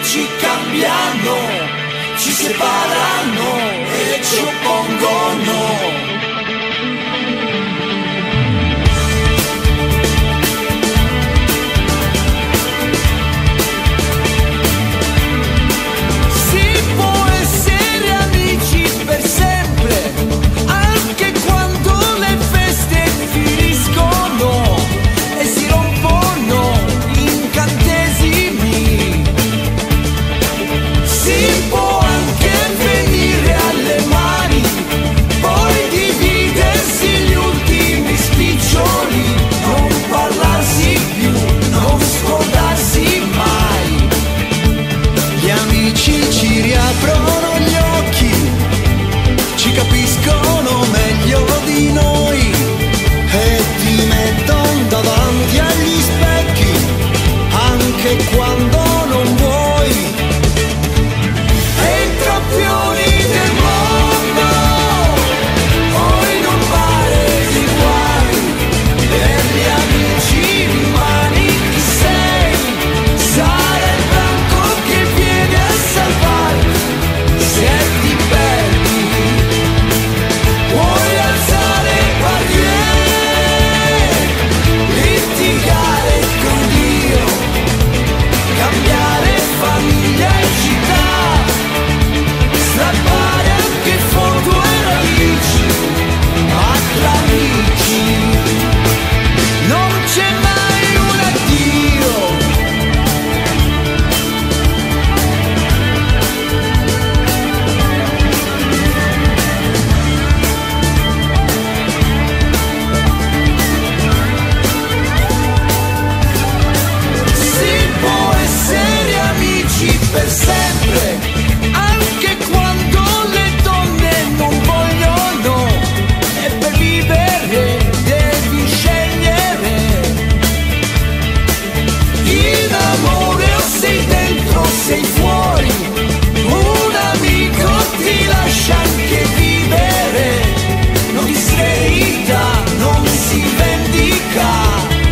amici cambiano, ci separano e ci oppongono.
Per sempre, anche quando le feste finiscono e si rompono incantesimi. Si può anche venire alle mani, poi dividersi gli ultimi spiccioli, non parlarsi più, non scordarsi mai.
Gli amici ci riaprono gli occhi, ci capiscono meglio di noi e ti mettono davanti agli specchi anche quando non vuoi.
E i campioni del mondo poi non pare di guai, per gli amici rimani chi sei, sarà il branco che viene a salvarti se ti perdi. Puoi alzare barriere, litigare con Dio, cambiare famiglia e città, strappare anche foto e radici, ma tra amici non c'è mai un addio. Per sempre, anche quando le donne non vogliono, e per vivere devi scegliere. In amore o sei dentro o sei fuori, un amico ti lascia anche vivere, non ti smerita, non si vendica.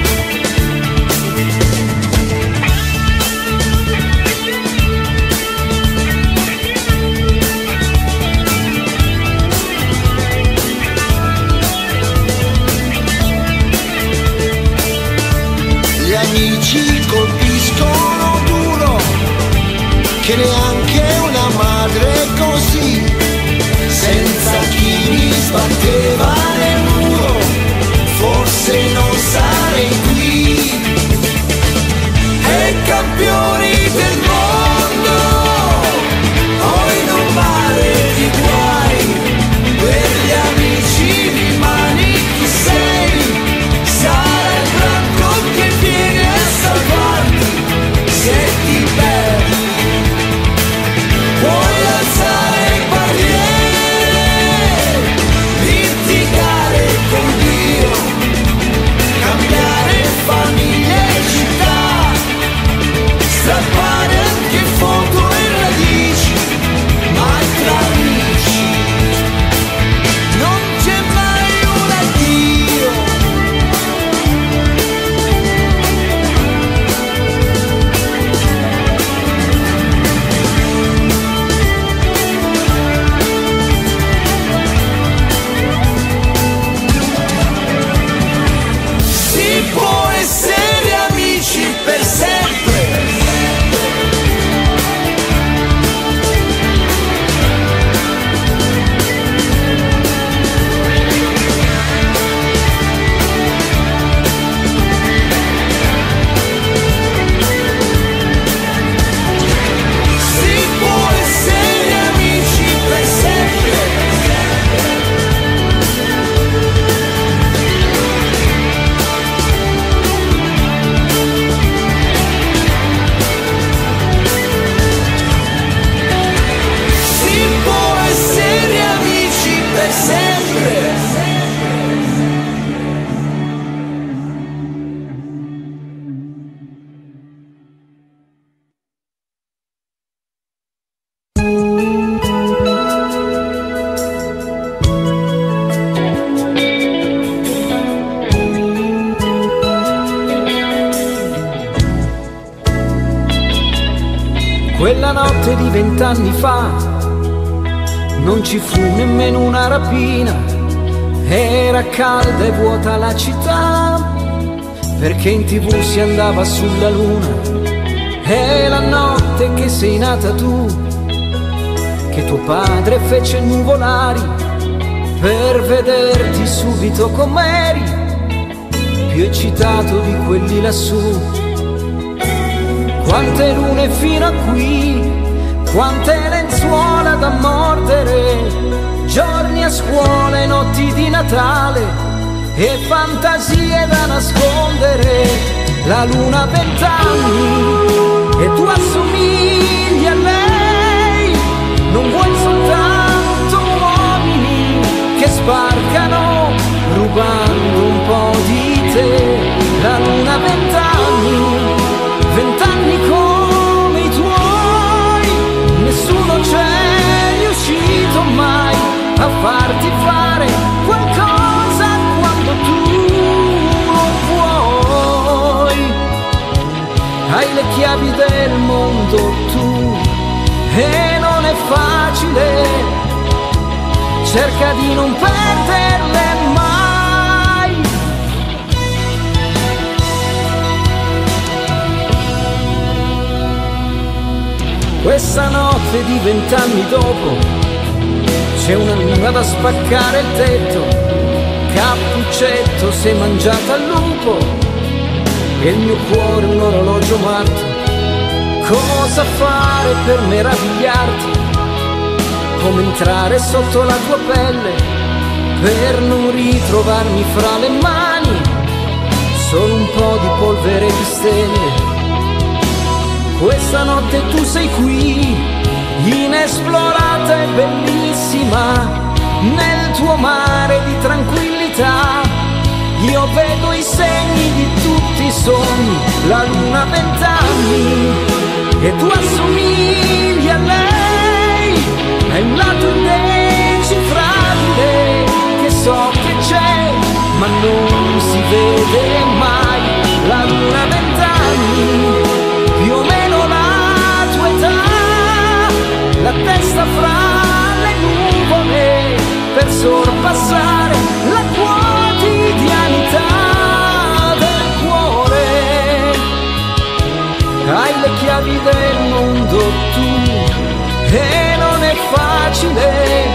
Ci colpiscono duro, che neanche una madre così, senza chi mi sbatteva nel muro, forse non sarei qui.
E i campioni del mondo poi non male di guai, per gli amici rimani chi sei, sarà il branco che viene a salvarti se ti perdi.
Quella notte di vent'anni fa non ci fu nemmeno una rapina, era calda e vuota la città, perché in tv si andava sulla luna. È la notte che sei nata tu, che tuo padre fece nuvolari per vederti subito com'eri, più eccitato di quelli lassù. Quante lune fino a qui, quante lenzuola da mordere, giorni a scuola e notti di Natale e fantasie da nascondere. La luna ha vent'anni e tu assomigli a lei, non vuoi soltanto uomini che sbarcano rubando un po' di te. La luna ha vent'anni, vent'anni come i tuoi, nessuno c'è riuscito mai a farti fare qualcosa quando tu non vuoi. Hai le chiavi del mondo tu e non è facile, cerca di non perderle mai. Questa notte di vent'anni dopo c'è una luna da spaccare il tetto, Cappuccetto sei mangiata al lupo e il mio cuore un orologio matto. Cosa fare per meravigliarti? Come entrare sotto la tua pelle per non ritrovarmi fra le mani solo un po' di polvere di stelle. Questa notte tu sei qui, inesplorata e bellissima, nel tuo mare di tranquillità. Io vedo i segni di tutti i sogni, la luna ha vent'anni e tu assomigli a lei. Hai un lato indecifrabile che so che c'è, ma non si vede mai. La luna ha vent'anni, più o meno la tua età, la testa fra le nuvole per sorpassare la quotidianità del cuore. Hai le chiavi del mondo tu e non è facile,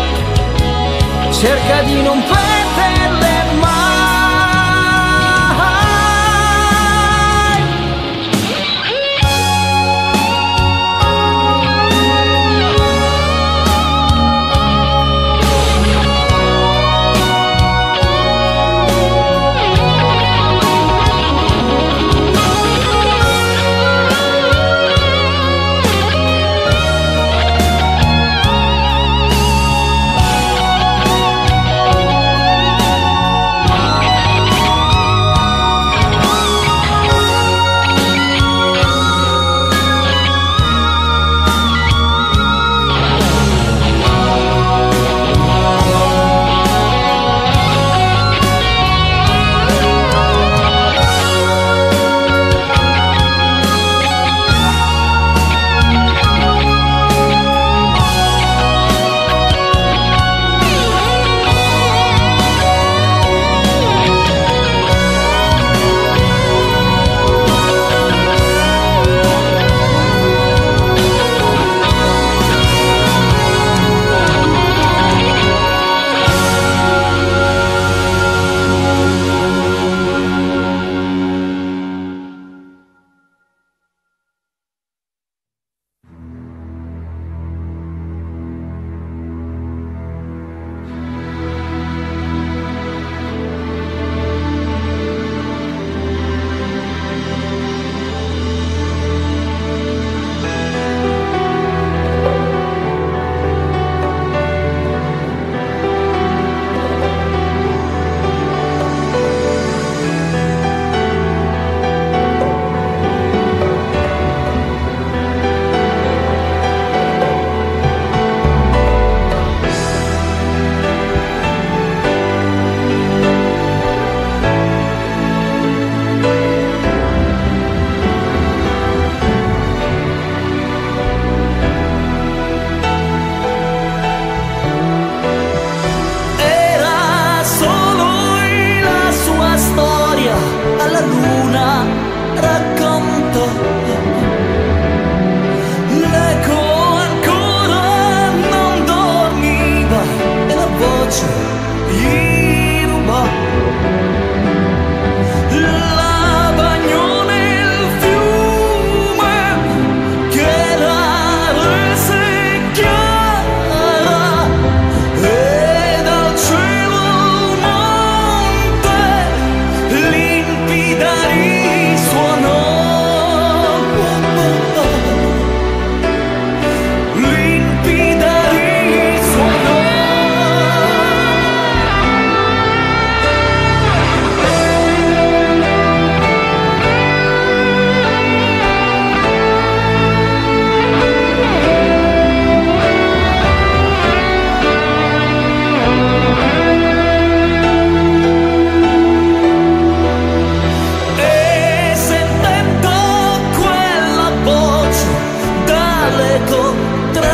cerca di non perderle mai.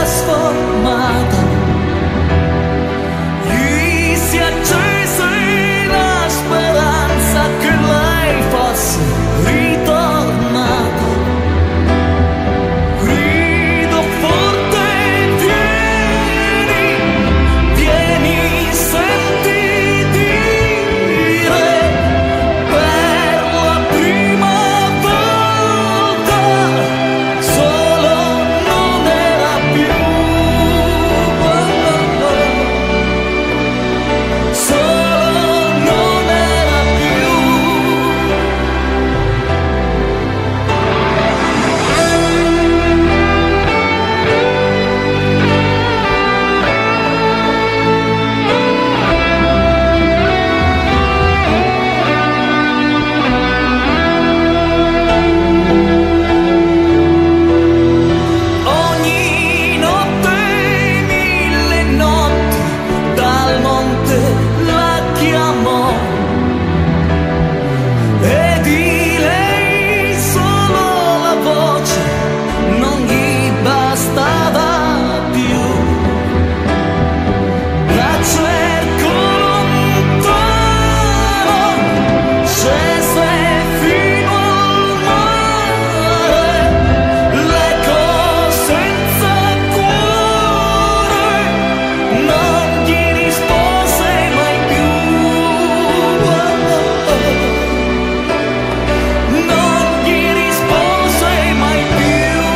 trasformata. Gli si accese la speranza che lei fosse ritornata. Grido forte, vieni, vieni, senti dire per la prima volta solo non era più, solo non era più. Ogni notte, mille notti, dal monte la chiamò e di lei solo la voce non gli bastava più. La cerco lontano, scese fino al mare, l'eco senza cuore non gli rispose mai più, non gli rispose mai più.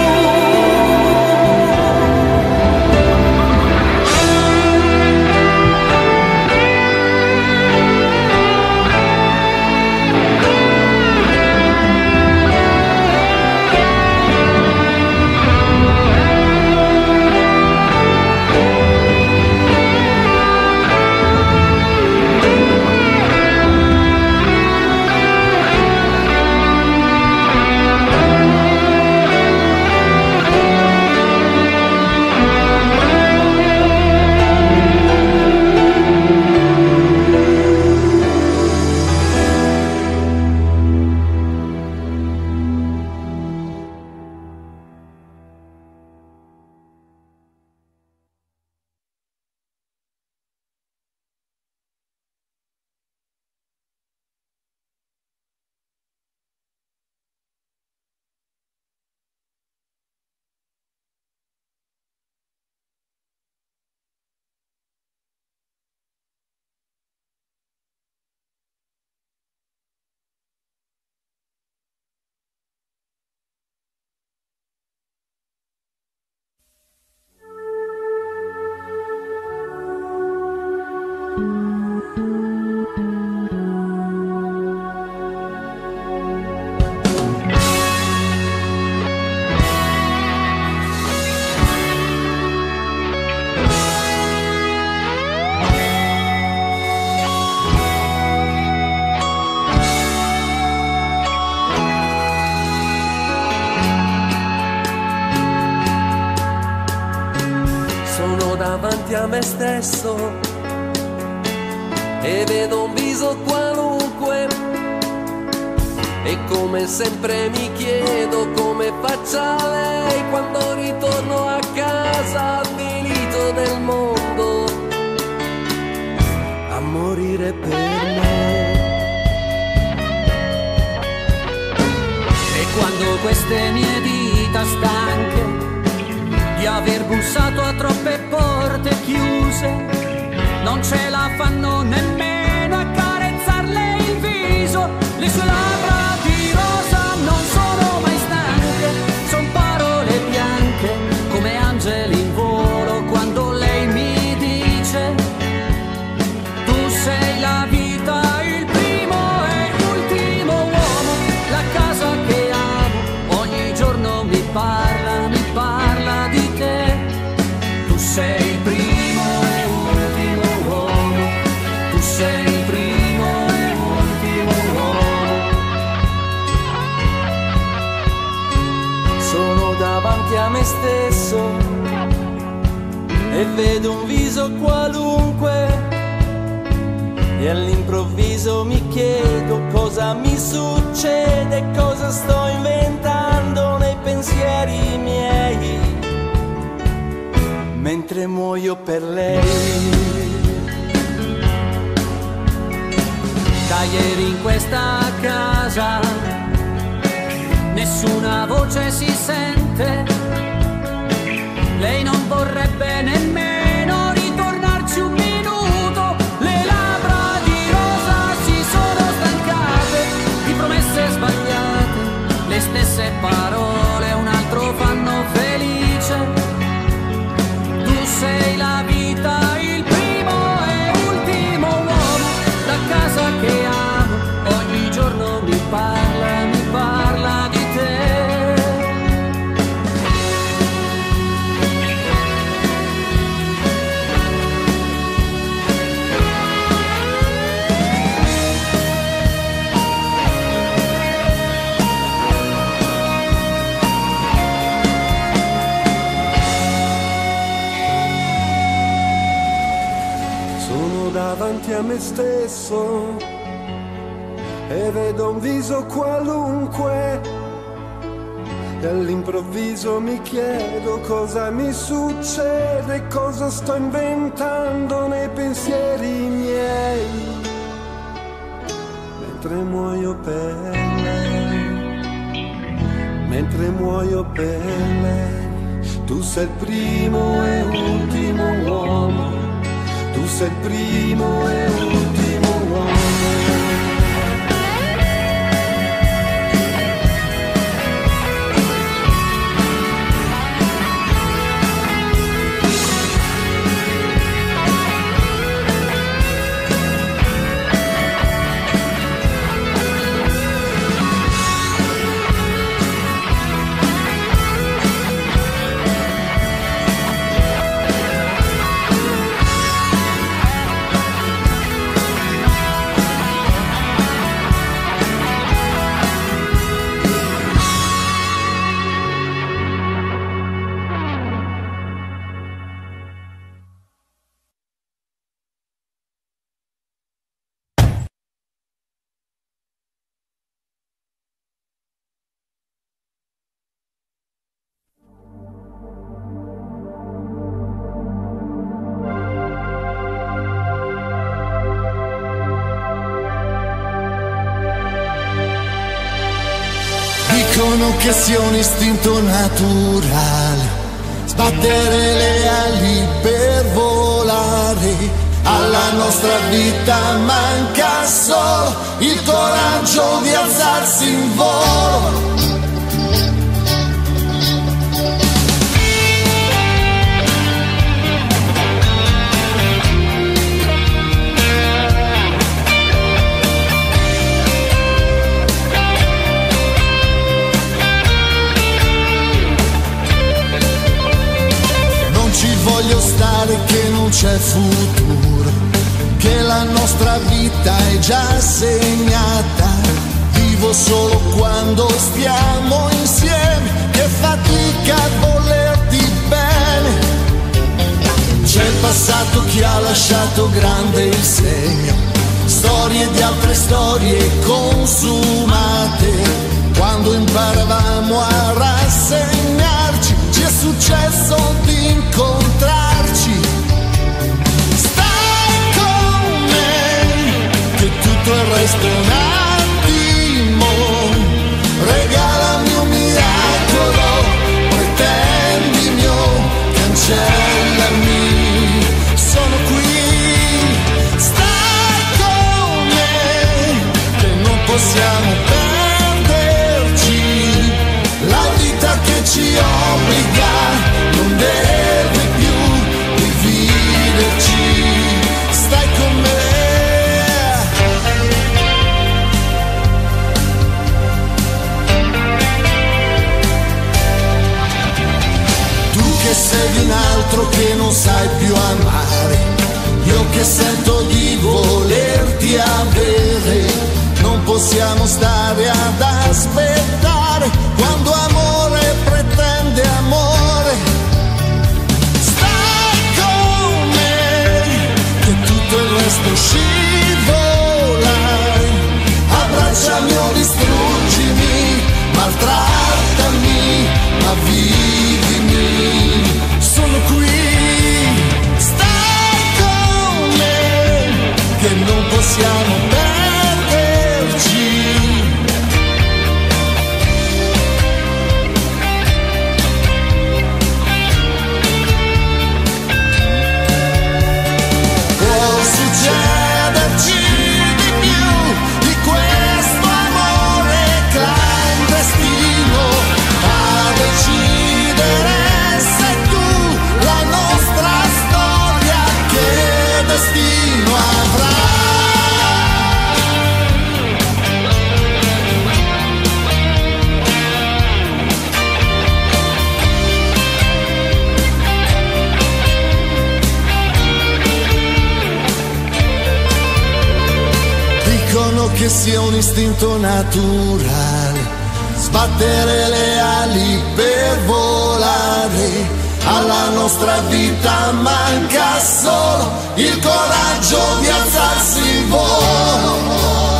Sono davanti a me stesso e vedo un viso qualunque e come sempre mi chiedo come faccia lei quando ritorno a casa avvilito del mondo a morire per me.
E quando queste mie dita stanche di aver bussato a troppe porte chiuse non ce la fanno nemmeno a carezzarle il viso, le sue labbra di rosa non sono mai stanche, son parole bianche come angeli in volo quando lei mi dice tu sei la vita, il primo e ultimo uomo, la casa che amo, ogni giorno mi parla, mi parla di te, tu sei il primo e ultimo uomo, tu sei il primo e ultimo uomo.
Sono davanti a me stesso e vedo un viso qualunque e all'improvviso mi chiedo cosa mi succede, cosa sto inventando nei pensieri miei.
mentre muoio per lei. Da ieri in questa casa nessuna voce si sente, lei non vorrebbe nemmeno ritornarci un minuto, le labbra di rosa si sono stancate di promesse sbagliate, le stesse parole un altro fanno felice, tu sei la vita, il primo e ultimo uomo, la casa che amo, ogni giorno mi parla, mi parla di te.
Sono davanti a me stesso e vedo un viso qualunque e all'improvviso mi chiedo cosa mi succede, cosa sto inventando nei pensieri miei, mentre muoio per lei, mentre muoio per lei. Tu sei il primo e ultimo uomo, tu sei il primo e ultimo uomo.
Dicono che sia un istinto naturale, sbattere le ali per volare. Alla nostra vita manca solo il coraggio di alzarsi in volo. Voglio stare che non c'è futuro, che la nostra vita è già segnata. Vivo solo quando stiamo insieme, che fatica a volerti bene. C'è il passato che ha lasciato grande il segno, storie di altre storie consumate. Quando imparavamo a rassegnarci, ci è successo di incontrarci. Stai con me, che tutto il resto è un attimo. Regalami un miracolo, pretendimi o cancellami. Sono qui, stai con me, che non possiamo perderci. La vita che ci obbliga non deve più dividerci. Stai con me. Tu che sei di un altro che non sai più amare, io che sento di volerti avere. Non possiamo stare ad aspettare quando amore pretende amore. Stai con me, che tutto il resto scivola. Abbracciami o distruggimi, maltrattami, ma vivimi. Sono qui. che sia un istinto naturale, sbattere le ali per volare. Alla nostra vita manca solo il coraggio di alzarsi in volo.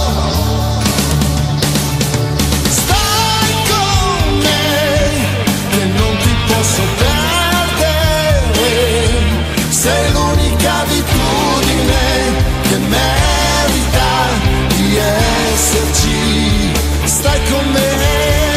Stai con me, che non ti posso perdere, sei l'unica abitudine che merita di esserci. Stai con me.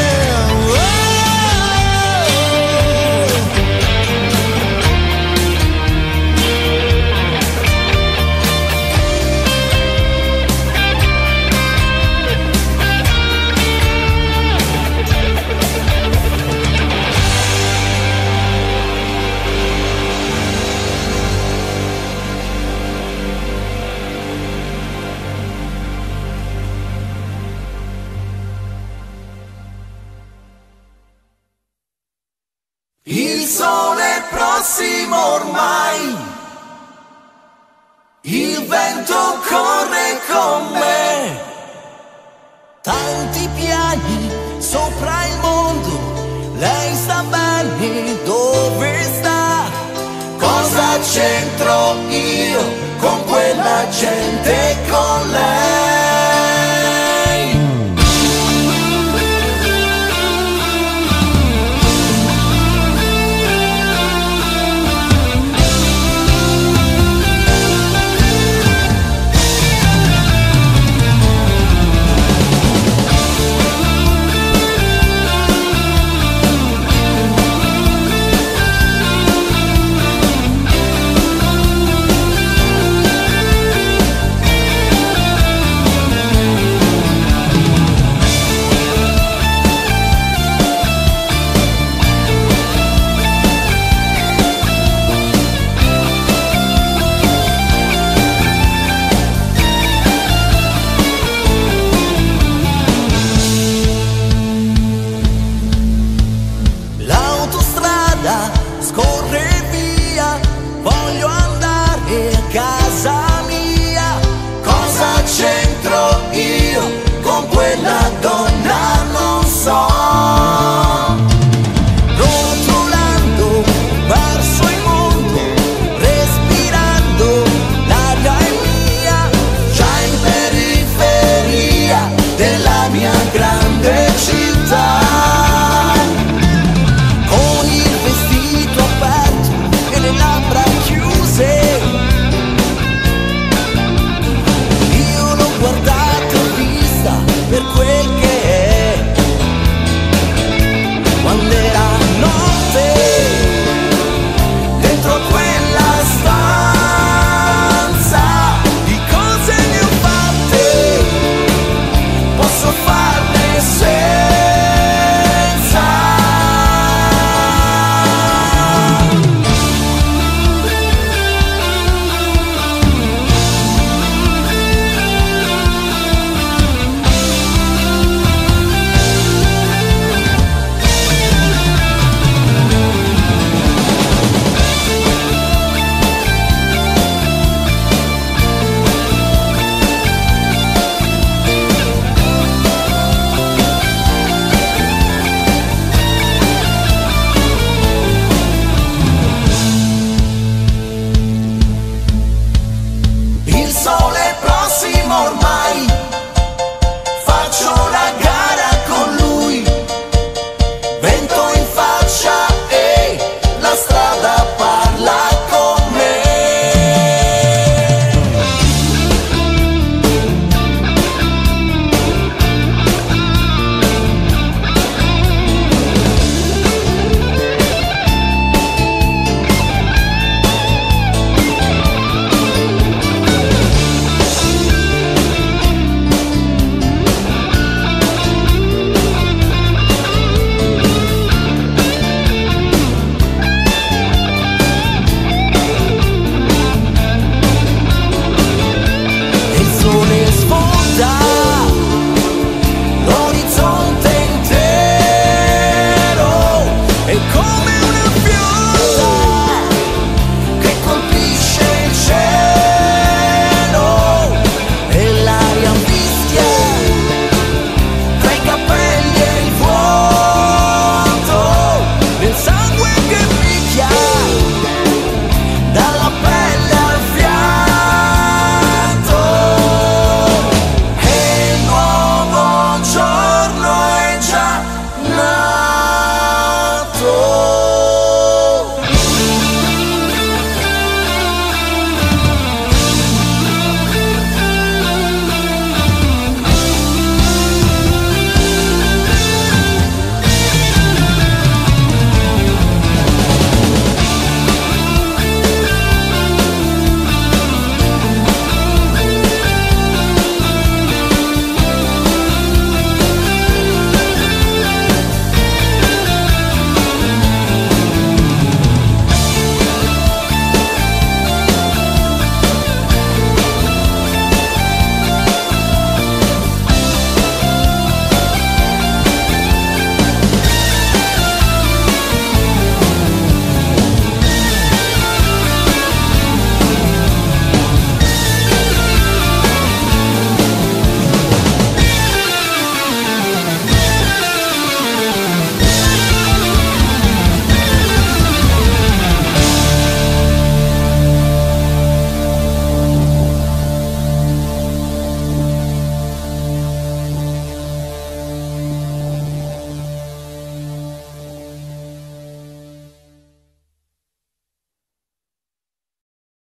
Il sole è prossimo ormai, il vento corre con me. Tanti piani sopra il mondo, lei sta bene dove sta. Cosa c'entro io con quella gente